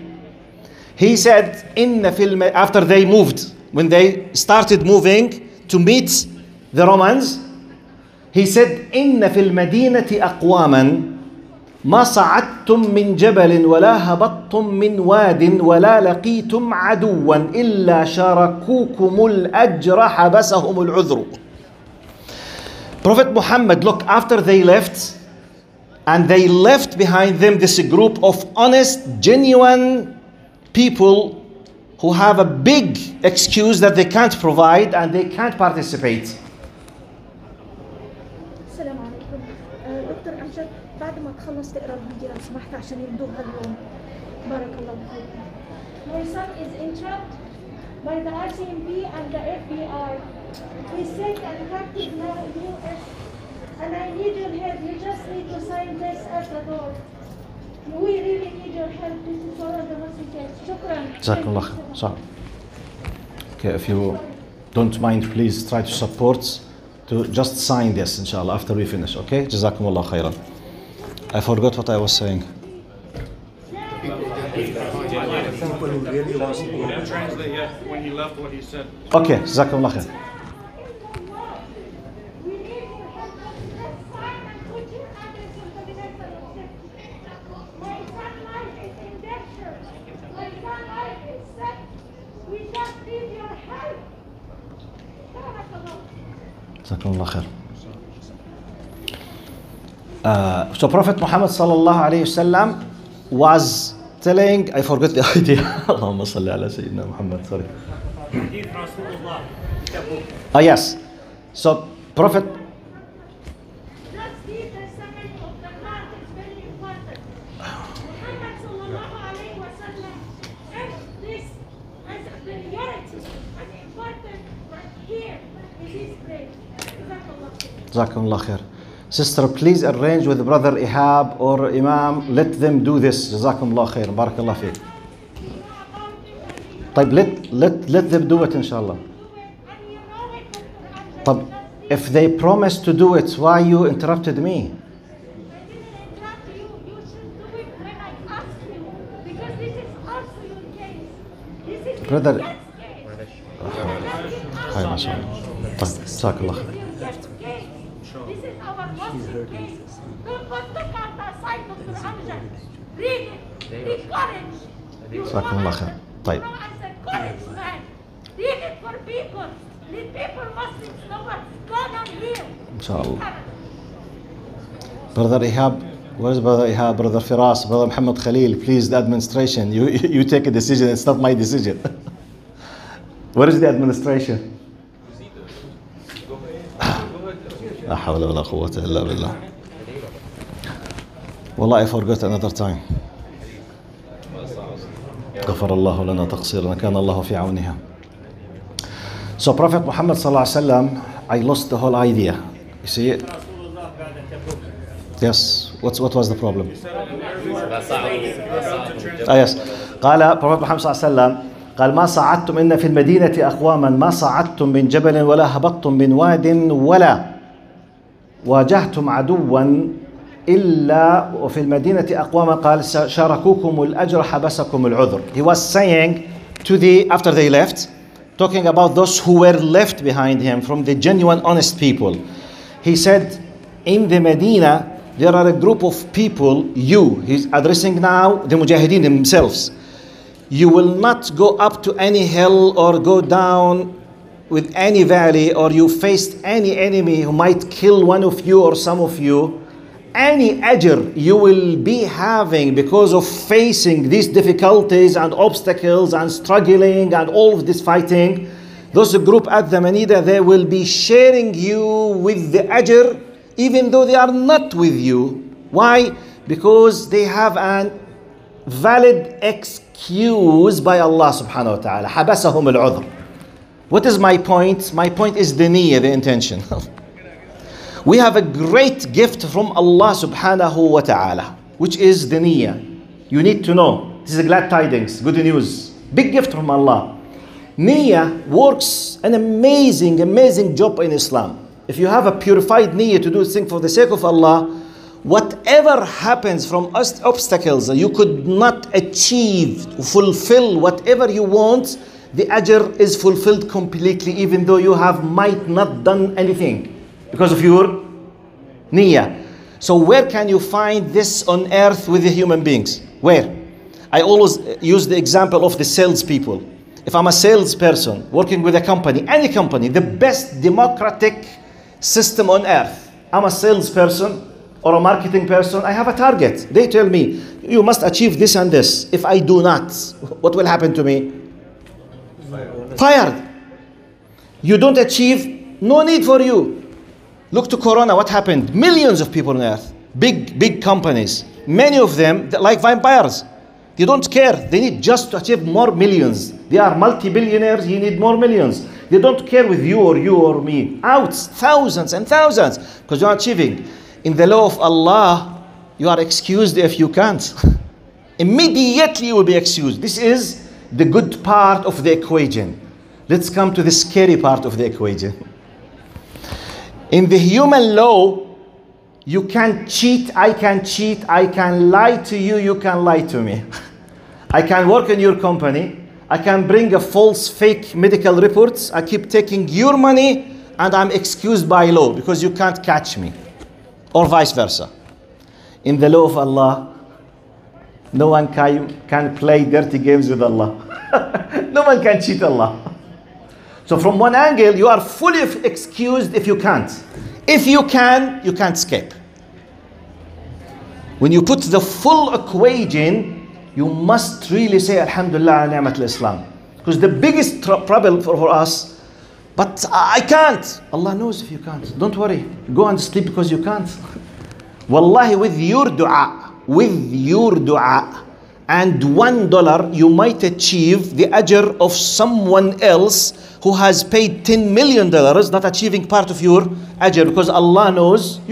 He said, after they moved, when they started moving to meet the Romans, he said, إن في المدينة أقواما ما صعدتم من جبل ولا هبطتم من واد ولا لقيتم عدوا إلا شاركوكم الأجر حبسهم العذر. Prophet Muhammad, look, after they left, and they left behind them this group of honest, genuine people who have a big excuse that they can't provide and they can't participate. السلام عليكم. دكتور أمجد، بعد ما تخلص تقرأ الفيديو لو سمحت عشان يمدوها اليوم. بارك الله فيك. My son is entrapped by the RCMP and the FBI. He's sick and captive now in the US. And I need your help. You just need to sign this at the door. We really need your help. This is one of the messages. شكرا. جزاك الله خير. Sorry. Okay, if you don't mind, please try to support, to just sign this, inshallah, after we finish. Okay? جزاكم الله خيرا. I forgot what I was saying. Translate when you left what he said. Okay, جزاكم الله خير. جزاكم الله خير. So Prophet Muhammad sallallahu alayhi wasallam was telling, I forgot the idea. اللهم صل على سيدنا محمد. Sorry. Yes. So Prophet. جزاكم الله خير. Sister, please arrange with Brother Ihab or Imam. Let them do this. جزاكم الله خير. بارك الله فيك. طيب let them do it إن شاء الله. طب if they promise to do it, why you interrupted me? Brother. هاي ما شاء الله. طيب جزاك الله خير. جزاكم الله خير. طيب. إن شاء الله. Brother Ihab, where is Brother Ihab? Brother Firas, Brother Muhammad Khalil, please, the administration, you take a decision. It's not my decision. Where is the administration? لا حول ولا قوة إلا بالله. والله I forgot another time. غفر الله لنا تقصيرنا كان الله في عونها. So Prophet Muhammad sallallahu alaihi wasallam, I lost the whole idea. You see it? Yes. What was the problem? Yes. قال Prophet Muhammad sallallahu alaihi wasallam قال ما صعدتم إن في المدينة أقواما ما صعدتم من جبل ولا هبطتم من واد ولا واجهتم عدوا إلا وفي المدينة أقواما قال شاركوكم الأجر حبسكم العذر. He was saying to after they left, talking about those who were left behind him from the genuine honest people. He said in the Medina there are a group of people, he's addressing now the Mujahideen themselves. You will not go up to any hill or go down with any valley, or you faced any enemy who might kill one of you or some of you. Any ajr you will be having because of facing these difficulties and obstacles and struggling and all of this fighting, those group at the Medina, they will be sharing you with the ajr even though they are not with you. Why? Because they have an valid excuse by Allah subhanahu wa ta'ala. حبسهم العذر. What is my point? My point is the niyyah, the intention. We have a great gift from Allah subhanahu wa ta'ala, which is the niyyah. You need to know. This is glad tidings, good news. Big gift from Allah. Niyyah works an amazing job in Islam. If you have a purified niyyah to do things for the sake of Allah, whatever happens from obstacles, you could not achieve, fulfill whatever you want, the ajr is fulfilled completely, even though you might not done anything because of your niyyah. So where can you find this on earth with the human beings? Where? I always use the example of the salespeople. If I'm a salesperson working with a company, any company, the best democratic system on earth, I'm a salesperson or a marketing person, I have a target. They tell me, you must achieve this and this. If I do not, what will happen to me? Fired. You don't achieve, no need for you. Look to Corona, what happened? Millions of people on earth, big companies, many of them like vampires. They don't care. They need just to achieve more millions. They are multi-billionaires. You need more millions. They don't care with you or me. Out, thousands and thousands, because you are achieving. In the law of Allah, you are excused if you can't. Immediately you will be excused. This is the good part of the equation. Let's come to the scary part of the equation. In the human law, you can cheat, I can lie to you, you can lie to me. I can work in your company, I can bring a false fake medical reports, I keep taking your money and I'm excused by law because you can't catch me. Or vice versa. In the law of Allah, no one can play dirty games with Allah. No one can cheat Allah. So from one angle, you are fully excused if you can't. If you can, you can't escape. When you put the full equation, you must really say Alhamdulillah ala ni'mat al-Islam. Because the biggest trouble for us, but I can't. Allah knows if you can't. Don't worry. Go and sleep because you can't. Wallahi, with your dua and $1, you might achieve the ajr of someone else who has paid $10 million, not achieving part of your ajr, because Allah knows your.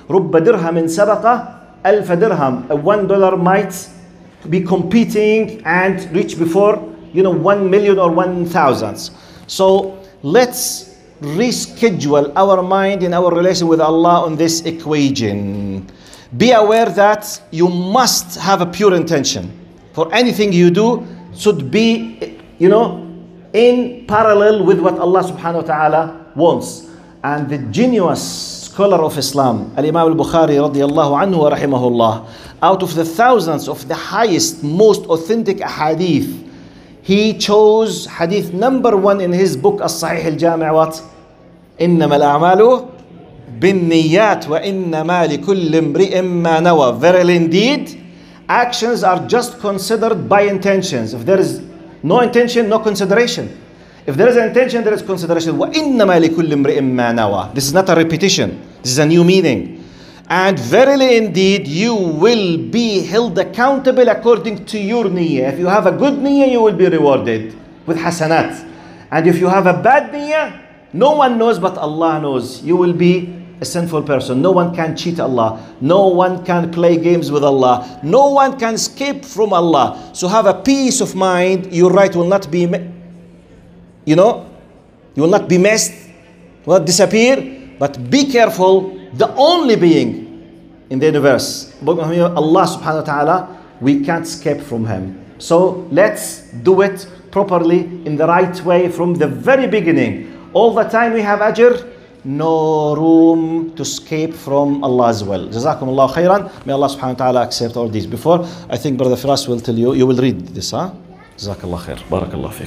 رب درهم سبق ألف درهم. $1 might be competing and reach before 1 million or 1,000. So let's reschedule our mind in our relation with Allah on this equation. Be aware that you must have a pure intention. For anything you do should be, in parallel with what Allah subhanahu wa ta'ala wants. And the genius scholar of Islam, Al-Imam al-Bukhari radiyallahu anhu wa rahimahullah, out of the thousands of the highest, most authentic hadith, he chose hadith number 1 in his book As-Sahih al-Jami', what? إنما الأعمال بالنيات وإنما لكل امرئ ما نوى. Verily indeed, actions are just considered by intentions. If there is no intention, no consideration. If there is an intention, there is consideration. وإنما لكل امرئ ما نوى. This is not a repetition. This is a new meaning. And verily indeed, you will be held accountable according to your niyyah. If you have a good niyyah, you will be rewarded with hasanat. And if you have a bad niyyah, no one knows but Allah knows. You will be a sinful person. No one can cheat Allah. No one can play games with Allah. No one can escape from Allah. So have a peace of mind. Your right will not be, you will not be messed, will not disappear. But be careful. The only being in the universe, Allah subhanahu wa ta'ala, we can't escape from Him. So let's do it properly in the right way from the very beginning. All the time we have ajr, no room to escape from Allah as well. Jazakum Allah khairan. May Allah subhanahu wa ta'ala accept all these. Before, I think Brother Firas will tell you, you will read this, huh? Jazakallah khair. Barakallah fiqh.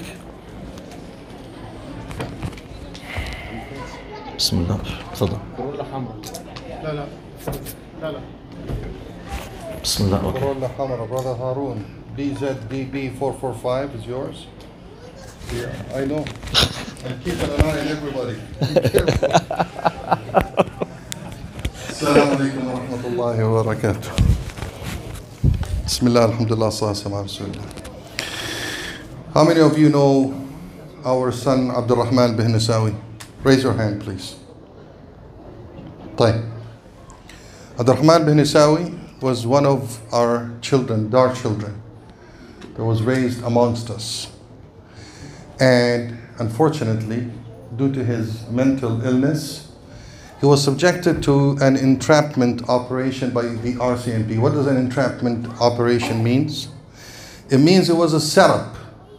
Bismillah. تفضل. لا لا لا لا. بسم الله. Okay. Corolla Hamra, Brother Harun. BZDB 445 is yours. Yeah, I know. I'm keeping an eye on everybody. Be careful. Assalamu alaikum wa rahmatullahi wa barakatuh. Bismillah, alhamdulillah, sallallahu alayhi wa sallam. How many of you know our son Abdul Rahman bin Nisawi? Raise your hand, please. طيب. Abdul Rahman bin Nisawi was one of our children, our children, that was raised amongst us. And unfortunately, due to his mental illness, he was subjected to an entrapment operation by the RCMP. What does an entrapment operation mean? It means it was a setup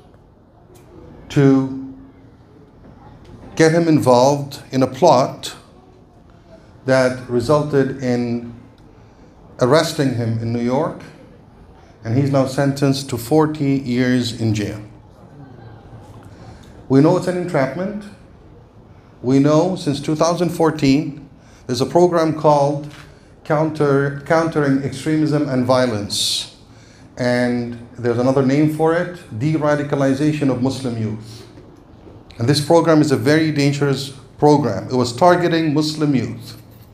to get him involved in a plot that resulted in arresting him in New York, and he's now sentenced to 40 years in jail. We know it's an entrapment. We know since 2014 there's a program called Countering Extremism and Violence, and there's another name for it, de-radicalization of Muslim youth. And this program is a very dangerous program. It was targeting Muslim youth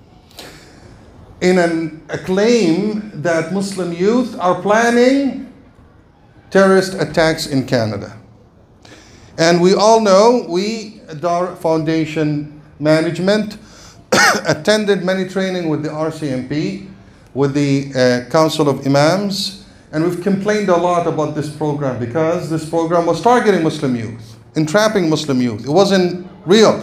in a claim that Muslim youth are planning terrorist attacks in Canada. And we all know, we, Dar Foundation Management, attended many training with the RCMP, with the Council of Imams, and we've complained a lot about this program because this program was targeting Muslim youth, entrapping Muslim youth. It wasn't real.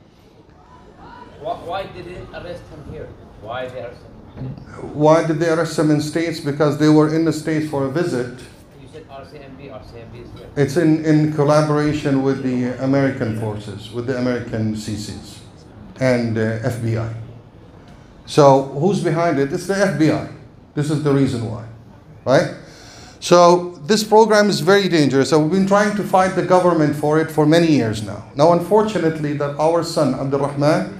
Why did they arrest him here? Why they arrest him? Why did they arrest him in States? Because they were in the States for a visit. You said RCMP is here. It's in collaboration with the American forces, with the American CCs and FBI. So who's behind it? It's the FBI. This is the reason why, right? So this program is very dangerous. So we've been trying to fight the government for it for many years now. Now, unfortunately, that our son Abdul Rahman,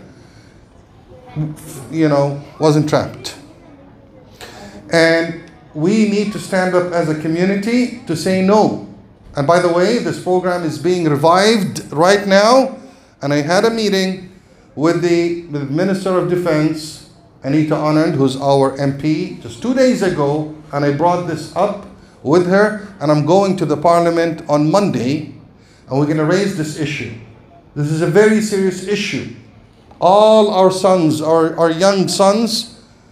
was entrapped, and we need to stand up as a community to say no. And by the way, this program is being revived right now. And I had a meeting with the Minister of Defense, Anita Anand, who's our MP, just 2 days ago. And I brought this up with her. And I'm going to the Parliament on Monday. And we're going to raise this issue. This is a very serious issue. All our sons, our young sons,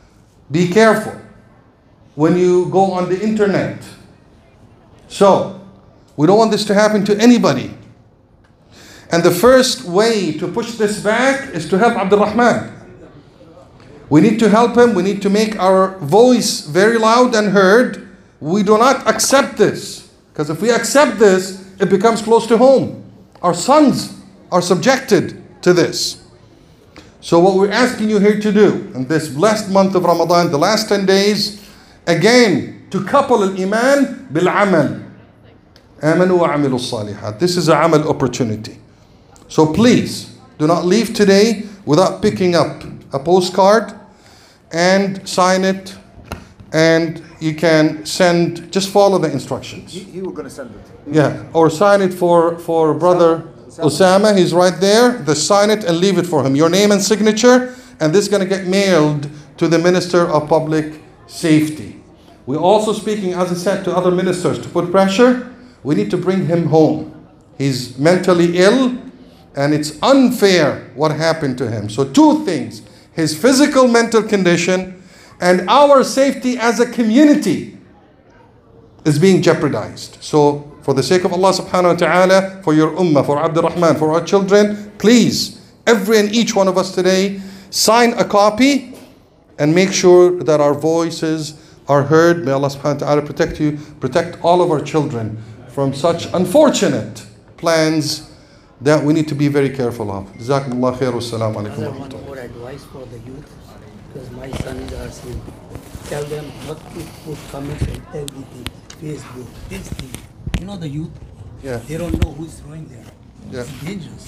Be careful when you go on the internet. So, we don't want this to happen to anybody. And the first way to push this back is to help Abdul Rahman. We need to help him. We need to make our voice very loud and heard. We do not accept this. Because if we accept this, it becomes close to home. Our sons are subjected to this. So what we're asking you here to do in this blessed month of Ramadan, the last 10 days, again, to couple al-iman bil-amal. Amanu wa amilu salihat. This is a amal opportunity. So please, do not leave today without picking up a postcard and sign it, and you can send, just follow the instructions. You were going to send it. Yeah, or sign it for brother Osama. He's right there. Just sign it and leave it for him. Your name and signature, and this is going to get mailed to the Minister of Public Safety. We're also speaking, as I said, to other ministers to put pressure. We need to bring him home. He's mentally ill, and it's unfair what happened to him. So two things: his physical mental condition and our safety as a community is being jeopardized. So for the sake of Allah subhanahu wa ta'ala, for your ummah, for Abdul Rahman, for our children, please, every and each one of us today, sign a copy and make sure that our voices are heard. May Allah subhanahu wa ta'ala protect you, protect all of our children from such unfortunate plans that we need to be very careful of. Jazakumullah khair. Wassalamu alaikum wa rahmatullah. One more advice for the youth, because my son is asking. Tell them not to put comments on everything, Facebook, this thing. You know the youth? Yeah. They don't know who's throwing there. Yeah. It's dangerous.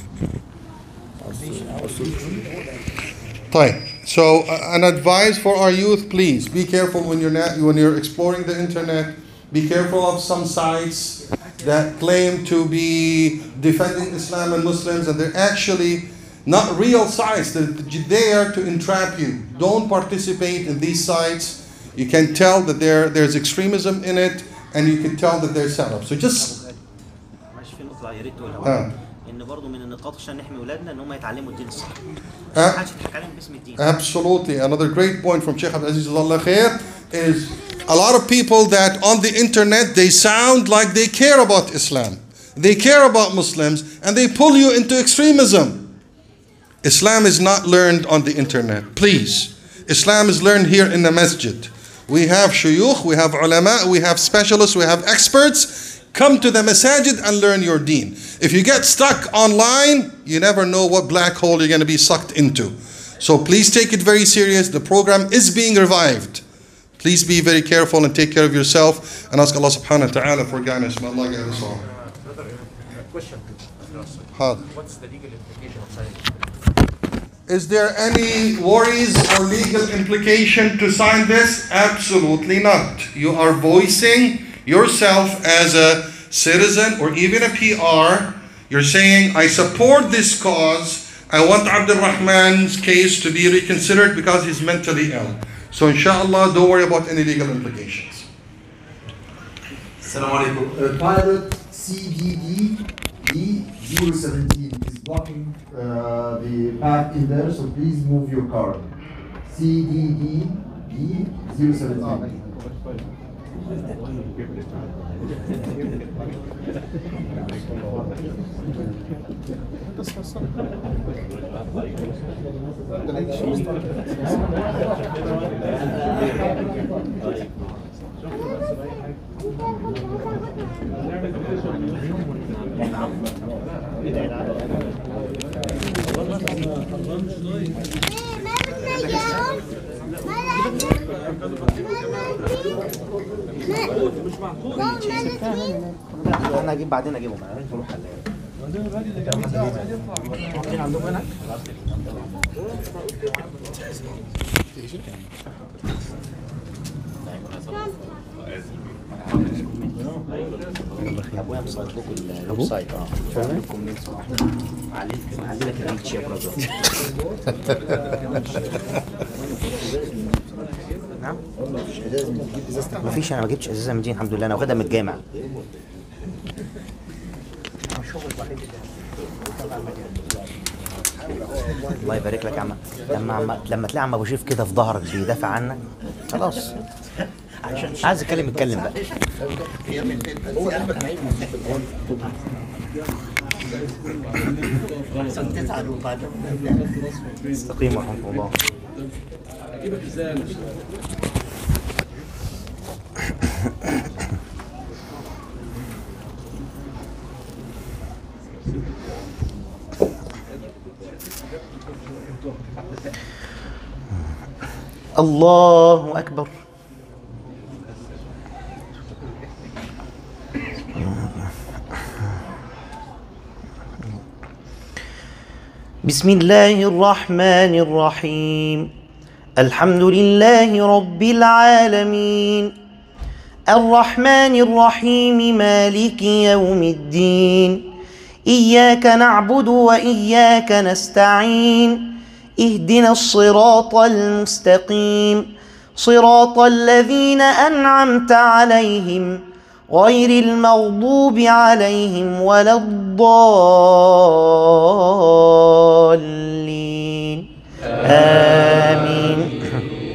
So an advice for our youth, please be careful when you're exploring the internet. Be careful of some sites that claim to be defending Islam and Muslims, and they're actually not real sites. They're there to entrap you. Don't participate in these sites. You can tell that there's extremism in it, and you can tell that they're set up. So just ان برضه من النقاط عشان نحمي اولادنا ان هم يتعلموا الدين الصح. Absolutely. Another great point from Sheikh Abdul Aziz Allah Khair is a lot of people that on the internet, they sound like they care about Islam. They care about Muslims, and they pull you into extremism. Islam is not learned on the internet. Please. Islam is learned here in the masjid. We have shuyukh, we have ulama, we have specialists, we have experts. Come to the masajid and learn your deen. If you get stuck online, you never know what black hole you're going to be sucked into. So please take it very serious. The program is being revived. Please be very careful and take care of yourself, and ask Allah subhanahu wa ta'ala for guidance. May Allah guide us all. Question. What's the legal implication of signing? Is there any worries or legal implication to sign this? Absolutely not. You are voicing yourself as a citizen or even a PR. You're saying, I support this cause. I want Abdul Rahman's case to be reconsidered because he's mentally ill. So inshallah, don't worry about any legal implications. Assalamu alaikum. Pilot CDD D017 is blocking the path in there, so please move your car. CDD D017. انا اجيب بعدين اجيبهم انا نروح ابويا مصور لكم الويب سايت فاهم الكومنتس علي لك الريتش يا برادر. نعم مفيش، انا ما جبتش ازازه من دي الحمد لله، انا واخدها من الجامع. الشغل الوحيد الله يبارك لك يا عم. لما تلاقي عم ابو شيف كده في ظهرك بيدافع عنك خلاص، عايز اتكلم اتكلم بقى. استقيم ورحمة الله. الله أكبر. بسم الله الرحمن الرحيم. الحمد لله رب العالمين، الرحمن الرحيم، مالك يوم الدين. إياك نعبد وإياك نستعين، اهدنا الصراط المستقيم، صراط الذين أنعمت عليهم غير المغضوب عليهم ولا الضالين. آمين.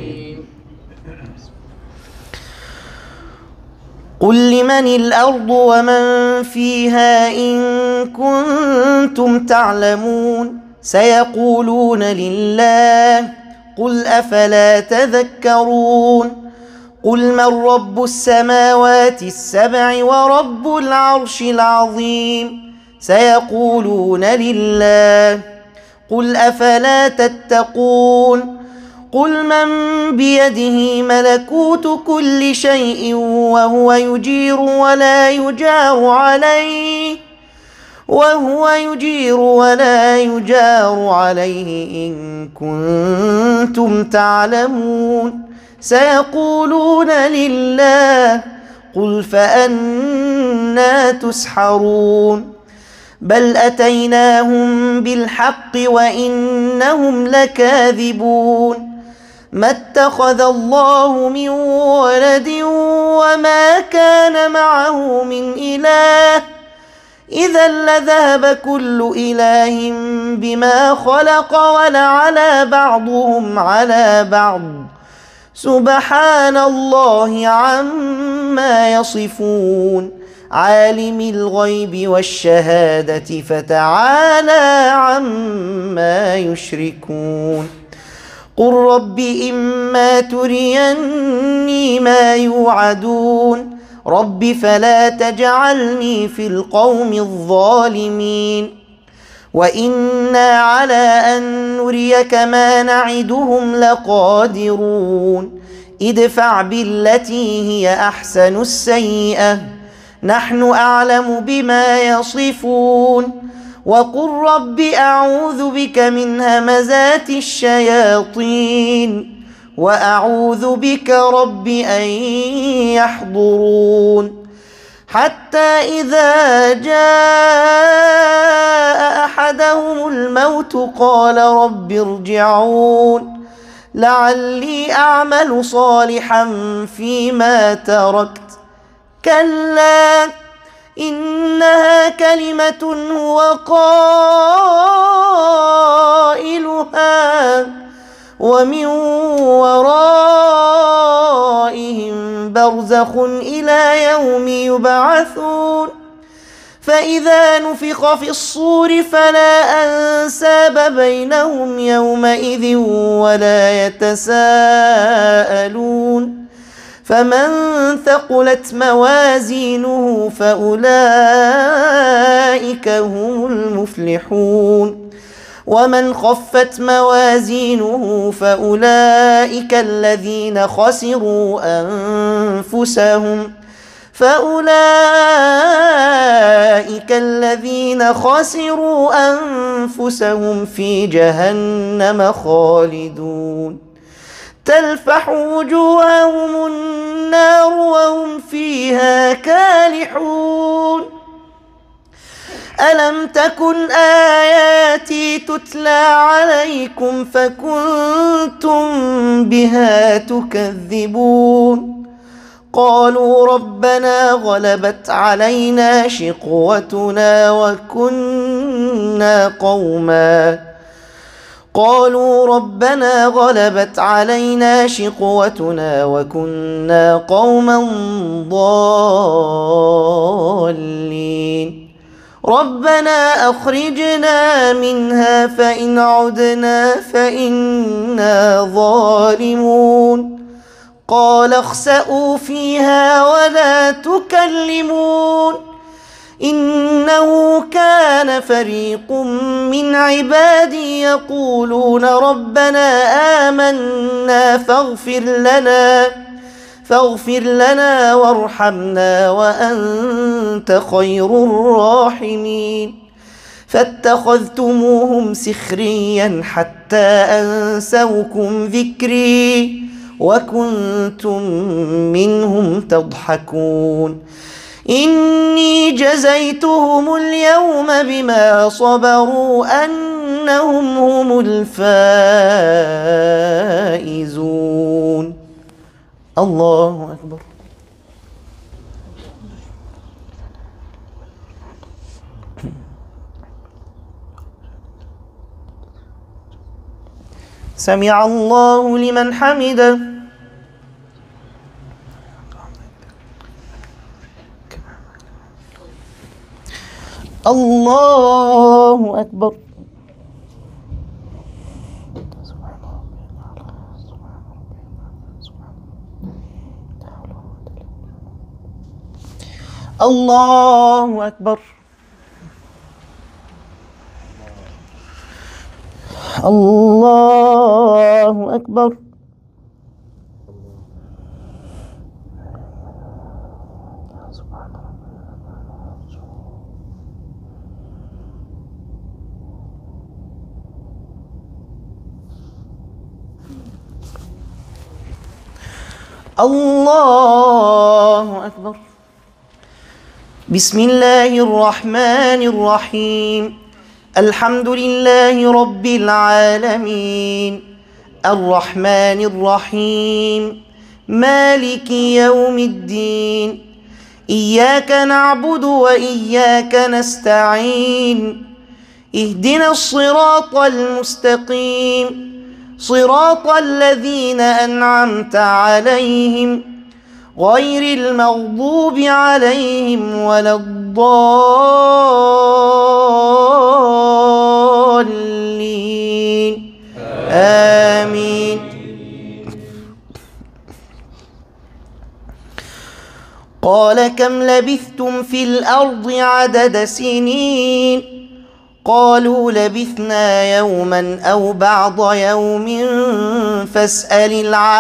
قل لمن الأرض ومن فيها إن كنتم تعلمون، سيقولون لله، قل أفلا تذكرون. قل من رب السماوات السبع ورب العرش العظيم، سيقولون لله، قل أفلا تتقون. قل من بيده ملكوت كل شيء وهو يجير ولا يجار عليه إن كنتم تعلمون، سيقولون لله، قل فأنى تسحرون. بل أتيناهم بالحق وإنهم لكاذبون. ما اتخذ الله من ولد وما كان معه من إله، إذا لذهب كل إله بما خلق ولعلى بعضهم على بعض، سبحان الله عما يصفون. عالم الغيب والشهادة فتعالى عما يشركون. قل رب إما تريني ما يوعدون، رب فلا تجعلني في القوم الظالمين. وإنا على أن نريك ما نعدهم لقادرون. ادفع بالتي هي أحسن السيئة، نحن أعلم بما يصفون. وقل رب أعوذ بك من همزات الشياطين، وأعوذ بك رب أن يحضرون. حتى إذا جاء أحدهم الموت قال رب ارجعون لعلي أعمل صالحا فيما تركت، كلا إنها كلمة هو قائلها ومن ورائهم برزخ إلى يوم يبعثون. فإذا نفخ في الصور فلا أنساب بينهم يومئذ ولا يتساءلون. فمن ثقلت موازينه فأولئك هم المفلحون، ومن خفت موازينه فأولئك الذين خسروا أنفسهم في جهنم خالدون. تلفح وجوههم النار وهم فيها كالحون. ألم تكن آياتي تتلى عليكم فكنتم بها تكذبون. قالوا ربنا غلبت علينا شقوتنا قالوا ربنا غلبت علينا شقوتنا وكنا قوما ضالين ربنا أخرجنا منها فإن عدنا فإنا ظالمون قال اخسئوا فيها ولا تكلمون إنه كان فريق من عبادي يقولون ربنا آمنا فاغفر لنا وارحمنا وأنت خير الراحمين فاتخذتموهم سخريا حتى أنسوكم ذكري وكنتم منهم تضحكون إني جزيتهم اليوم بما صبروا أنهم هم الفائزون. الله أكبر. سمع الله لمن حمده. الله أكبر. الله أكبر. الله أكبر. الله أكبر. بسم الله الرحمن الرحيم. الحمد لله رب العالمين الرحمن الرحيم مالك يوم الدين إياك نعبد وإياك نستعين اهدنا الصراط المستقيم صراط الذين أنعمت عليهم غير المغضوب عليهم ولا الضالين آمين. قال كم لبثتم في الأرض عدد سنين قالوا لبثنا يوما أو بعض يوم فاسأل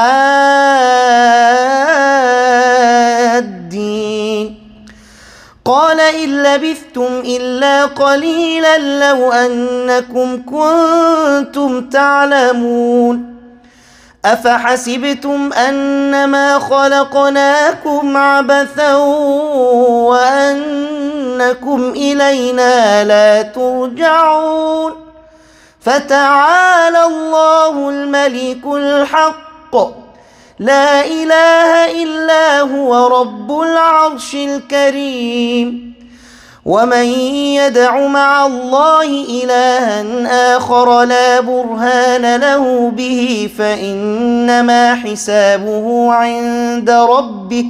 العادين قال إن لبثتم إلا قليلا لو أنكم كنتم تعلمون أفحسبتم أنما خلقناكم عبثا وأنكم إلينا لا ترجعون فتعالى الله الملك الحق لا إله إلا هو رب العرش الكريم ومن يدع مع الله إلها آخر لا برهان له به فإنما حسابه عند ربه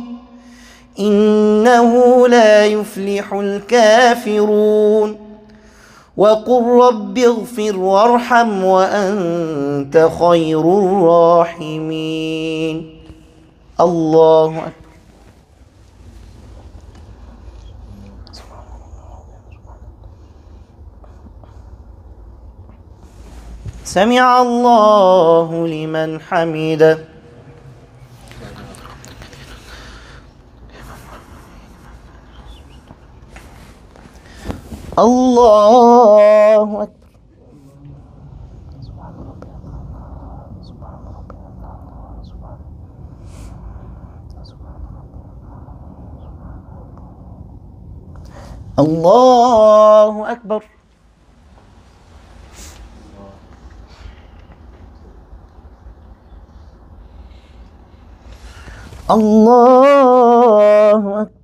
إنه لا يفلح الكافرون وقل رب اغفر وارحم وأنت خير الراحمين. الله أكبر. سمع الله لمن حمده. الله أكبر. الله أكبر. الله أكبر.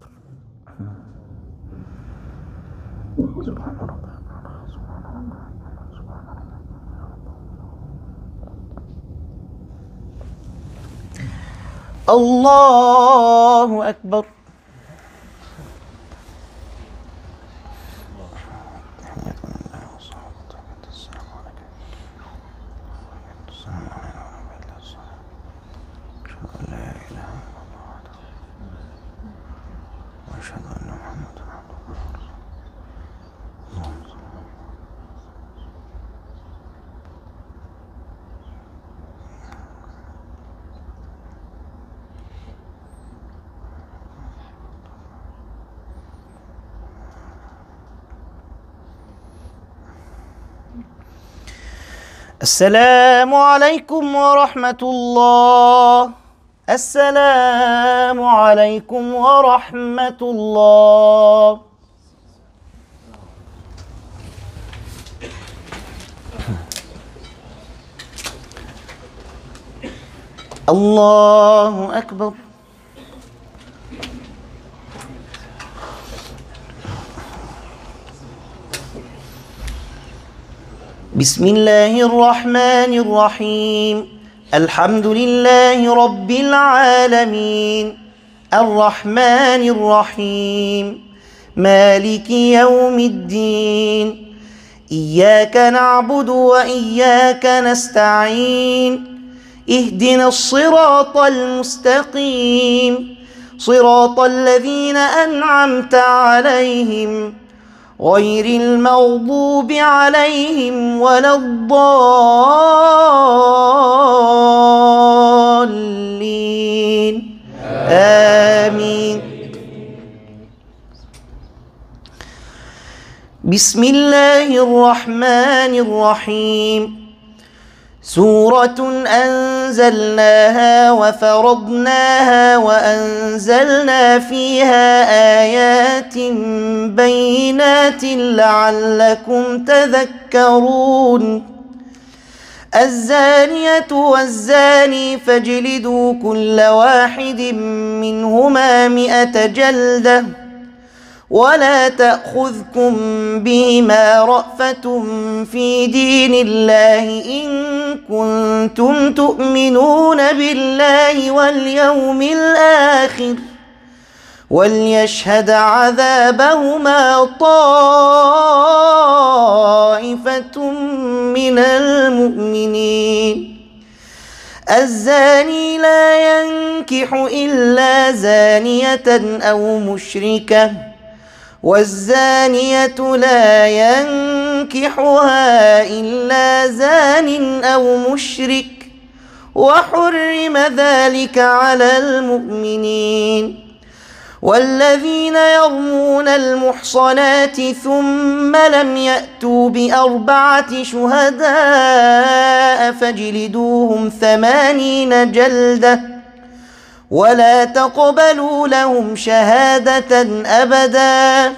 الله أكبر. السلام عليكم ورحمة الله. السلام عليكم ورحمة الله. الله أكبر. بسم الله الرحمن الرحيم. الحمد لله رب العالمين الرحمن الرحيم مالك يوم الدين. إياك نعبد وإياك نستعين. اهدنا الصراط المستقيم صراط الذين أنعمت عليهم غير المغضوب عليهم ولا الضالين. آمين. بسم الله الرحمن الرحيم. سورة أنزلناها وفرضناها وأنزلنا فيها آيات بينات لعلكم تذكرون. الزانية والزاني فاجلدوا كل واحد منهما 100 جلدة ولا تأخذكم بهما رأفة في دين الله إن كنتم تؤمنون بالله واليوم الآخر وليشهد عذابهما طائفة من المؤمنين. الزاني لا ينكح إلا زانية أو مشركة والزانية لا ينكحها إلا زان أو مشرك وحرم ذلك على المؤمنين. والذين يرمون المحصنات ثم لم يأتوا ب4 شهداء فاجلدوهم 80 جلدة ولا تقبلوا لهم شهادة أبدا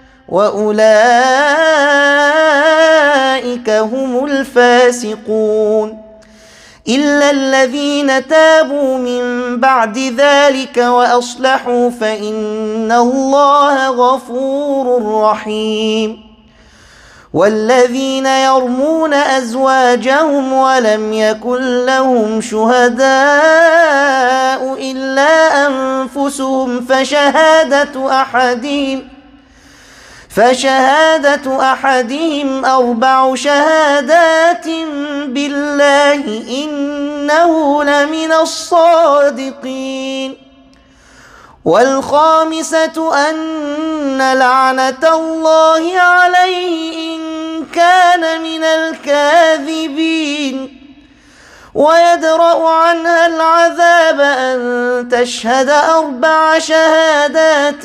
وأولئك هم الفاسقون. إلا الذين تابوا من بعد ذلك وأصلحوا فإن الله غفور رحيم. والذين يرمون أزواجهم ولم يكن لهم شهداء إلا أنفسهم فشهادة أحدهم 4 شهادات بالله إنه لمن الصادقين. والخامسة أن لعنة الله عليه إن كان من الكاذبين. ويدرأ عنها العذاب أن تشهد 4 شهادات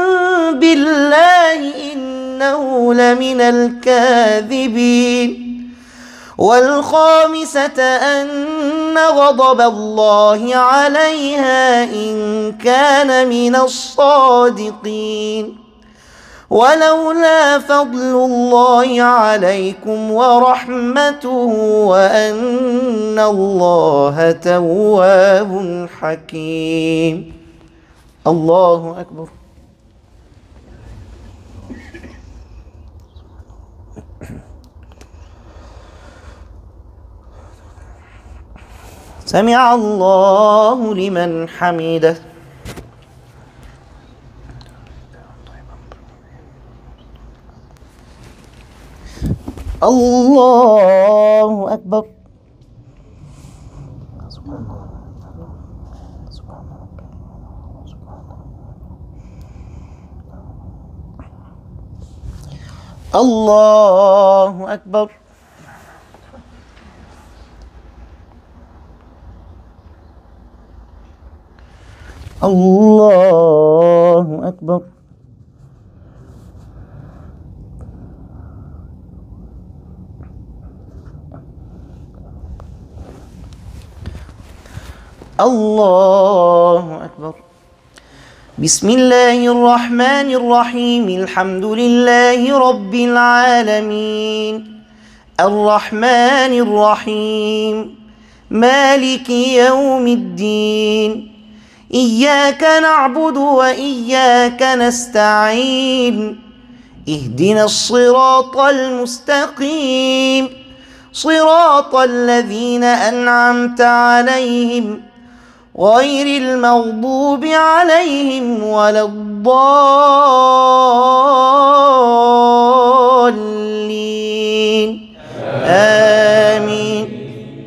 بالله إنه لمن الكاذبين. والخامسة أن غضب الله عليها إن كان من الصادقين. ولولا فضل الله عليكم ورحمته وأن الله تواب حكيم. الله أكبر. سمع الله لمن حمده. الله أكبر. الله أكبر. الله أكبر. الله أكبر. بسم الله الرحمن الرحيم. الحمد لله رب العالمين الرحمن الرحيم مالك يوم الدين. إياك نعبد وإياك نستعين. اهدنا الصراط المستقيم صراط الذين أنعمت عليهم غير المغضوب عليهم ولا الضالين. آمين.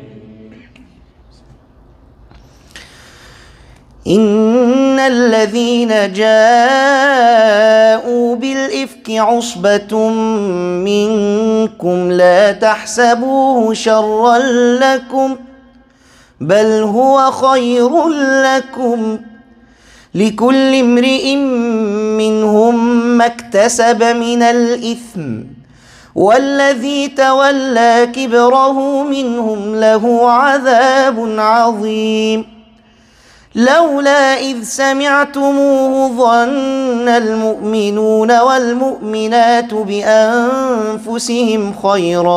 إن الذين جاءوا بالإفك عصبة منكم لا تحسبوه شرا لكم بل هو خير لكم. لكل امرئ منهم ما اكتسب من الإثم والذي تولى كبره منهم له عذاب عظيم. لولا إذ سمعتموه ظن المؤمنون والمؤمنات بأنفسهم خيرا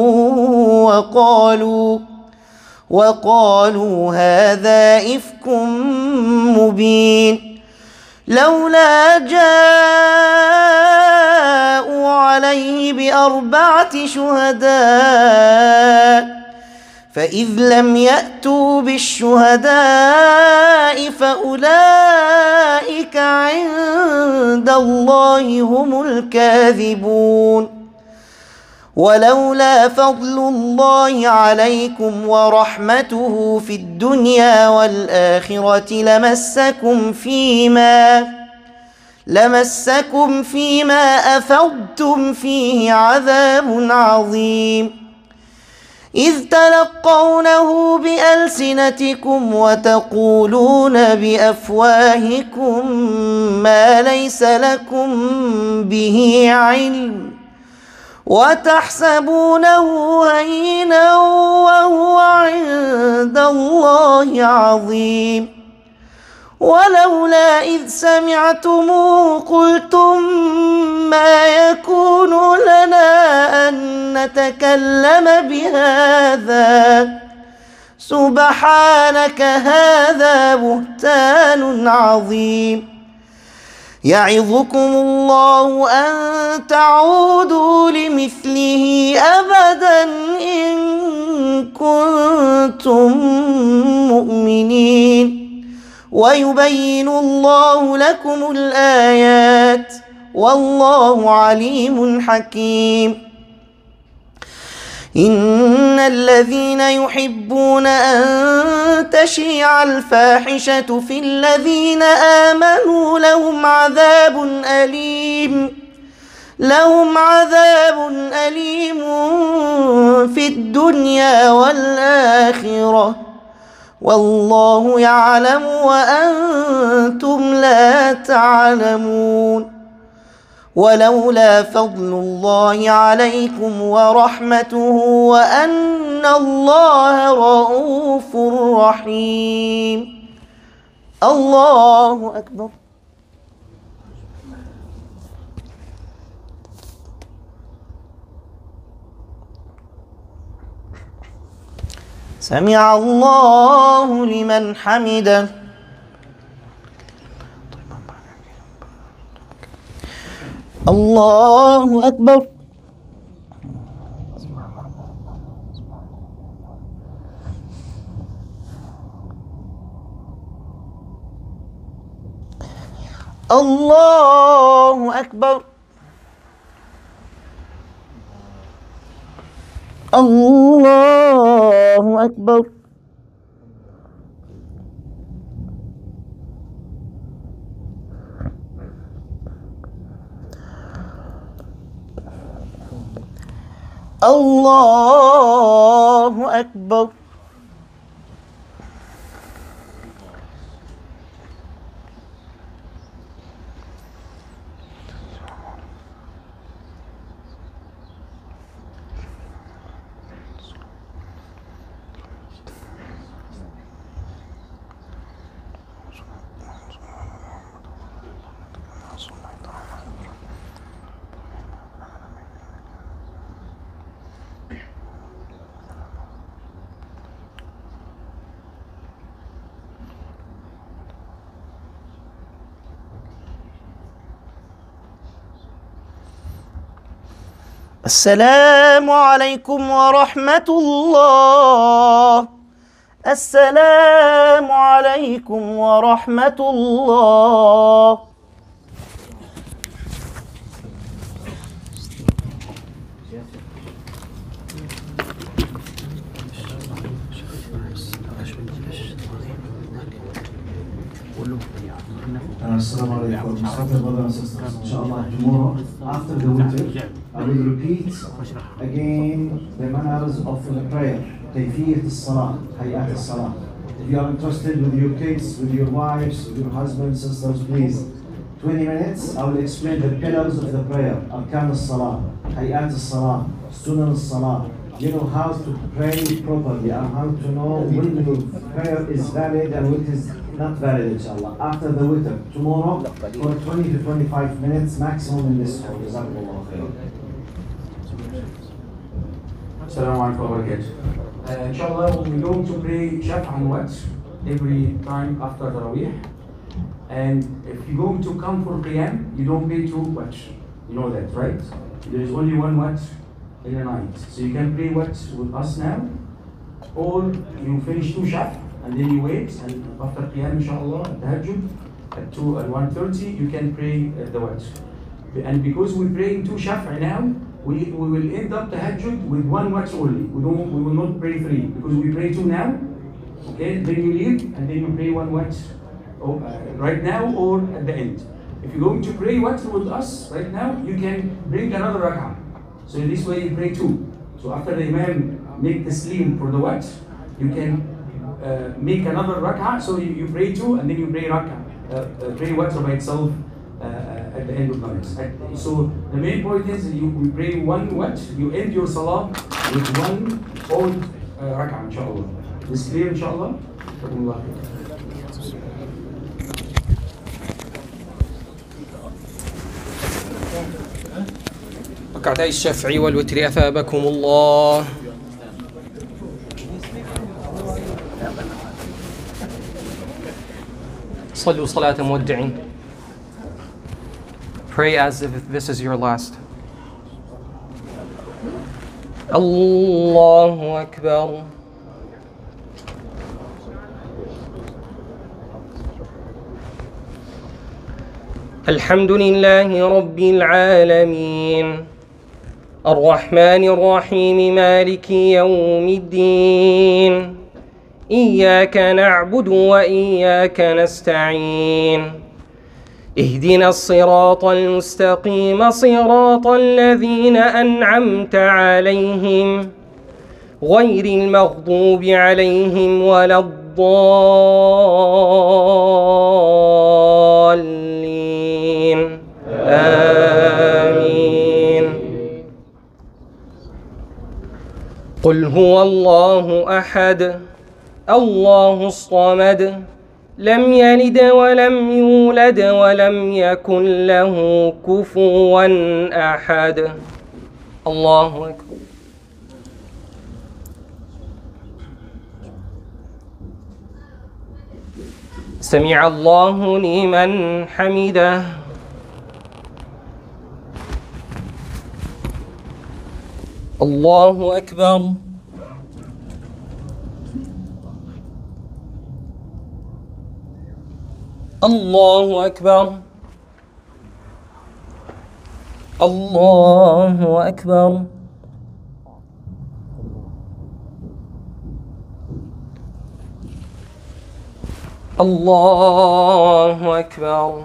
وقالوا هذا إفك مبين. لولا جاءوا عليه بأربعة شهداء فإذ لم يأتوا بالشهداء فأولئك عند الله هم الكاذبون. ولولا فضل الله عليكم ورحمته في الدنيا والآخرة لمسكم فيما أفضتم فيه عذاب عظيم. إذ تلقونه بألسنتكم وتقولون بأفواهكم ما ليس لكم به علم وتحسبونه هينا وهو عند الله عظيم. ولولا إذ سمعتموه قلتم ما يكون لنا أن نتكلم بهذا سبحانك هذا بهتان عظيم. يعظكم الله أن تعودوا لمثله أبدا إن كنتم مؤمنين. ويبين الله لكم الآيات والله عليم حكيم. إن الذين يحبون أن تشيع الفاحشة في الذين آمنوا لهم عذاب أليم في الدنيا والآخرة والله يعلم وأنتم لا تعلمون. ولولا فضل الله عليكم ورحمته وأن الله رؤوف رحيم. الله أكبر. سمع الله لمن حمده. الله أكبر. الله أكبر. الله أكبر. الله أكبر. السلام عليكم ورحمة الله. السلام عليكم ورحمة الله. Assalamu alaikum. Brothers and sisters, inshallah, tomorrow after the winter, I will repeat again the manners of the prayer. كيفية الصلاة, هيئات الصلاة. If you are interested with your kids, with your wives, with your husbands, sisters, please. 20 minutes, I will explain the pillars of the prayer. أركان الصلاة, هيئات الصلاة, سنن الصلاة. You know how to pray properly and how to know when your prayer is valid and when it is not valid, inshallah. After the witr, tomorrow, for 20 to 25 minutes maximum in this hall. Jazakumullah khair. Assalamu alaikum wa barakatuh. Inshallah, we're going to pray Shaf and Watch every time after Tarawih. And if you're going to come for Qiyam, you don't pay 2 Watch. You know that, right? There is only 1 Watch in a night. So you can pray Watch with us now, or you finish 2 Shaf and then you wait, and after Qiyam, inshallah, Tahajjud at 2 and 1:30, you can pray the Watch. And because we're praying 2 Shaf now, we will end up Tahajjud with 1 Watch only. We will not pray 3 because we pray 2 now. Okay, then you leave and then you pray 1 Watch right now or at the end. If you're going to pray Watch with us right now, you can bring another rak'ah. So in this way you pray 2. So after the Imam make the taslim for the Watch, you can make another rak'ah. So you pray 2 and then you pray rak'ah, pray Watch by itself at the end of the night. So the main point is we pray 1 Watch, you end your salah with 1 old rak'ah, inshallah. Is clear, inshallah? ركعتي الشفع والوتر أثابكم الله. صلوا صلاة مودع. Pray as if this is your last. الله أكبر. الحمد لله رب العالمين الرحمن الرحيم مالك يوم الدين إياك نعبد وإياك نستعين اهدنا الصراط المستقيم صراط الذين أنعمت عليهم غير المغضوب عليهم ولا الضالين آمين. قل هو الله أحد الله الصمد لم يلد ولم يولد ولم يكن له كفوا أحد. الله أكبر. سمع الله لمن حمده. الله أكبر. الله أكبر. الله أكبر. الله أكبر.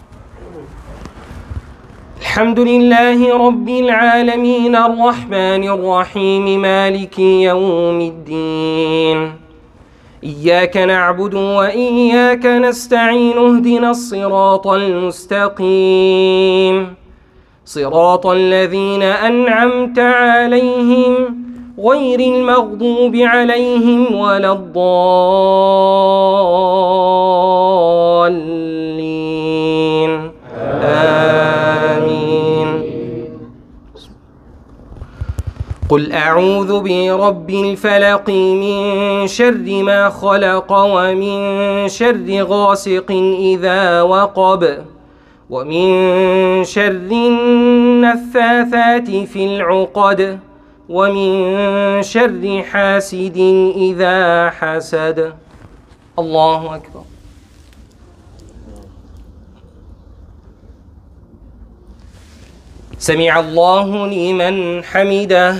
الحمد لله رب العالمين الرحمن الرحيم مالك يوم الدين. إياك نعبد وإياك نستعين اهدنا الصراط المستقيم صراط الذين أنعمت عليهم غير المغضوب عليهم ولا الضالين آمين. قل أعوذ برب الفلق من شر ما خلق ومن شر غاسق إذا وقب ومن شر النفاثات في العقد ومن شر حاسد إذا حسد. الله أكبر. سمع الله لمن حمده.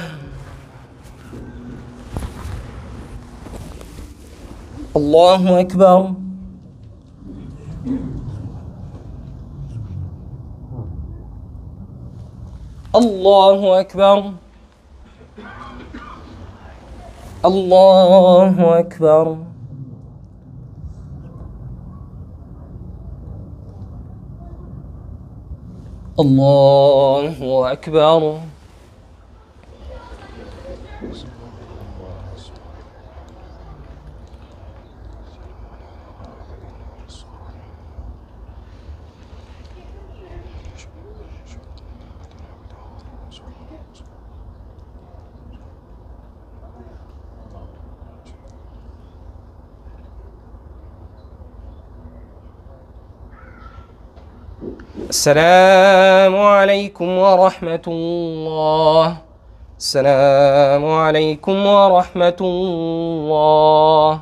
الله أكبر. الله أكبر. الله أكبر. الله أكبر. السلام عليكم ورحمة الله. السلام عليكم ورحمة الله.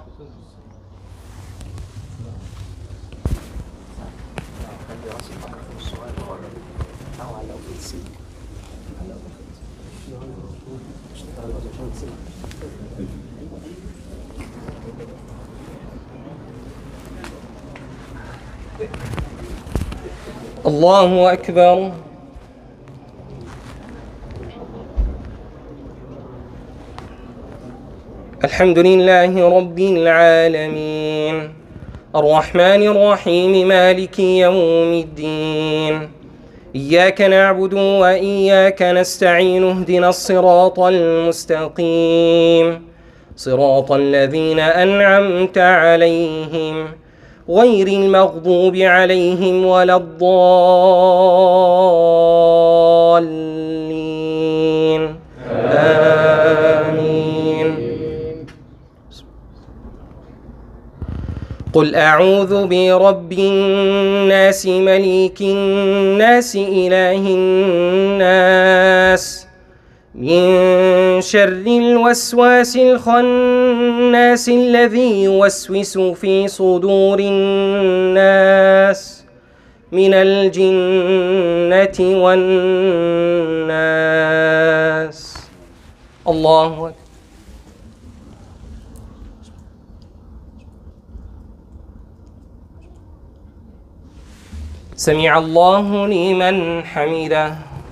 الله أكبر. الحمد لله رب العالمين الرحمن الرحيم مالك يوم الدين. إياك نعبد وإياك نستعين اهدنا الصراط المستقيم صراط الذين أنعمت عليهم غير المغضوب عليهم ولا الضالين آمين. قل أعوذ برب الناس ملك الناس إله الناس من شر الوسواس الخناس الذي يوسوس في صدور الناس من الجنة والناس. الله أكبر. سمع الله لمن حمده.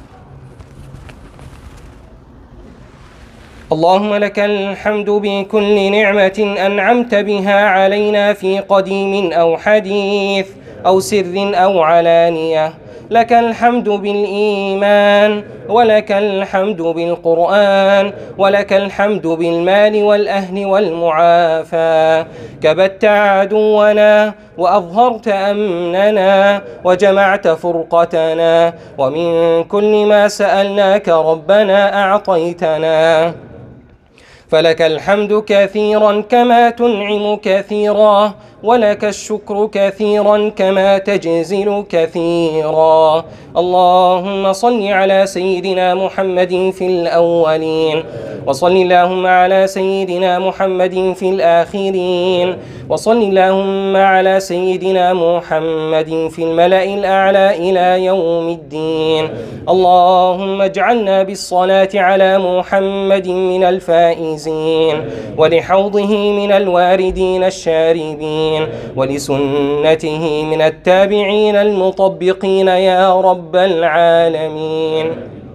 اللهم لك الحمد بكل نعمة أنعمت بها علينا في قديم أو حديث أو سر أو علانية. لك الحمد بالإيمان ولك الحمد بالقرآن ولك الحمد بالمال والأهل والمعافاة. كبت عدونا وأظهرت أمننا وجمعت فرقتنا ومن كل ما سألناك ربنا أعطيتنا. فلك الحمد كثيرا كما تنعم كثيرا ولك الشكر كثيرا كما تجزل كثيرا. اللهم صل على سيدنا محمد في الأولين وصل اللهم على سيدنا محمد في الآخرين، وصل اللهم على سيدنا محمد في الملأ الأعلى إلى يوم الدين. اللهم اجعلنا بالصلاة على محمد من الفائزين، ولحوضه من الواردين الشاربين، ولسنته من التابعين المطبقين يا رب العالمين.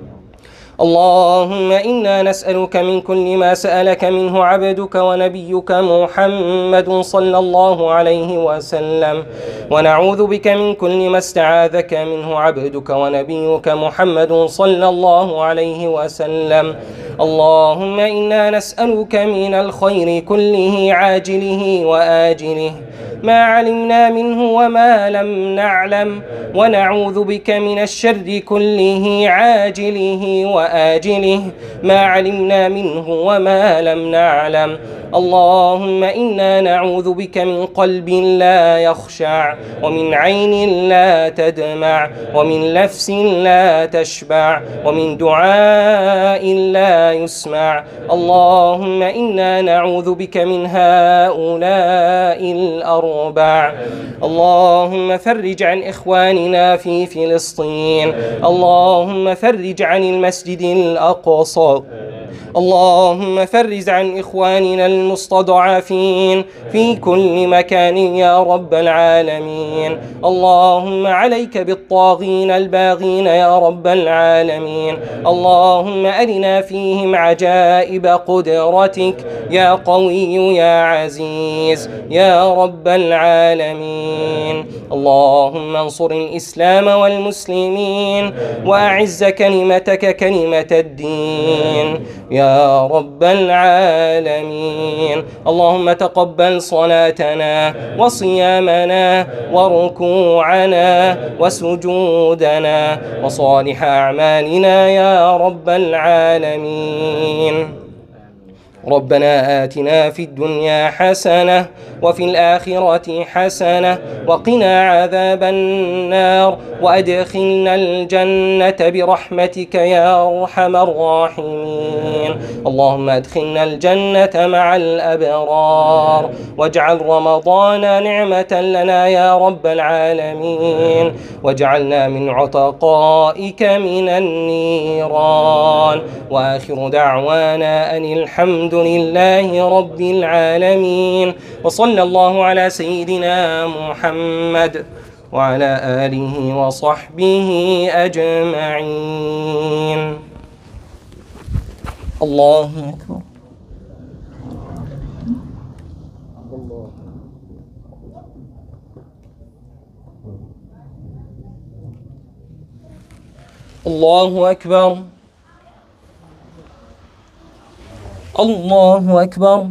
اللهم إنا نسألك من كل ما سألك منه عبدك ونبيك محمد صلى الله عليه وسلم، ونعوذ بك من كل ما استعاذك منه عبدك ونبيك محمد صلى الله عليه وسلم. اللهم إنا نسألك من الخير كله عاجله وآجله ما علمنا منه وما لم نعلم، ونعوذ بك من الشر كله عاجله وآجله ما علمنا منه وما لم نعلم. اللهم إنا نعوذ بك من قلب لا يخشع، ومن عين لا تدمع، ومن نفس لا تشبع، ومن دعاء لا يسمع. اللهم إنا نعوذ بك من هؤلاء الأربع. اللهم فرج عن إخواننا في فلسطين، اللهم فرج عن المسجد الأقصى، اللهم فرج عن إخواننا المستضعفين في كل مكان يا رب العالمين. اللهم عليك بالطاغين الباغين يا رب العالمين. اللهم أرنا فيهم عجائب قدرتك يا قوي يا عزيز يا رب العالمين. اللهم انصر الإسلام والمسلمين، وأعز كلمتك كلمة الدين يا رب العالمين. اللهم تقبل صلاتنا وصيامنا وركوعنا وسجودنا وصالح أعمالنا يا رب العالمين. ربنا آتنا في الدنيا حسنة وفي الآخرة حسنة وقنا عذاب النار، وأدخلنا الجنة برحمتك يا أرحم الراحمين. اللهم أدخلنا الجنة مع الأبرار، واجعل رمضان نعمة لنا يا رب العالمين، واجعلنا من عتقائك من النيران. وآخر دعوانا أن الحمد لله رب العالمين، وصلى الله على سيدنا محمد وعلى آله وصحبه أجمعين. الله أكبر. الله أكبر. الله أكبر.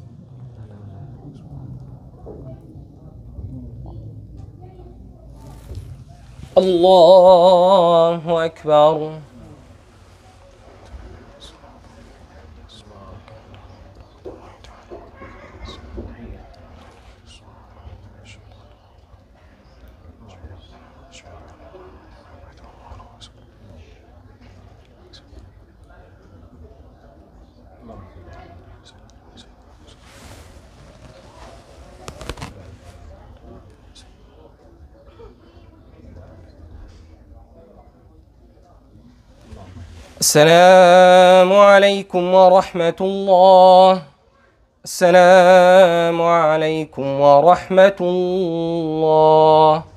الله أكبر. السلام عليكم ورحمة الله. السلام عليكم ورحمة الله.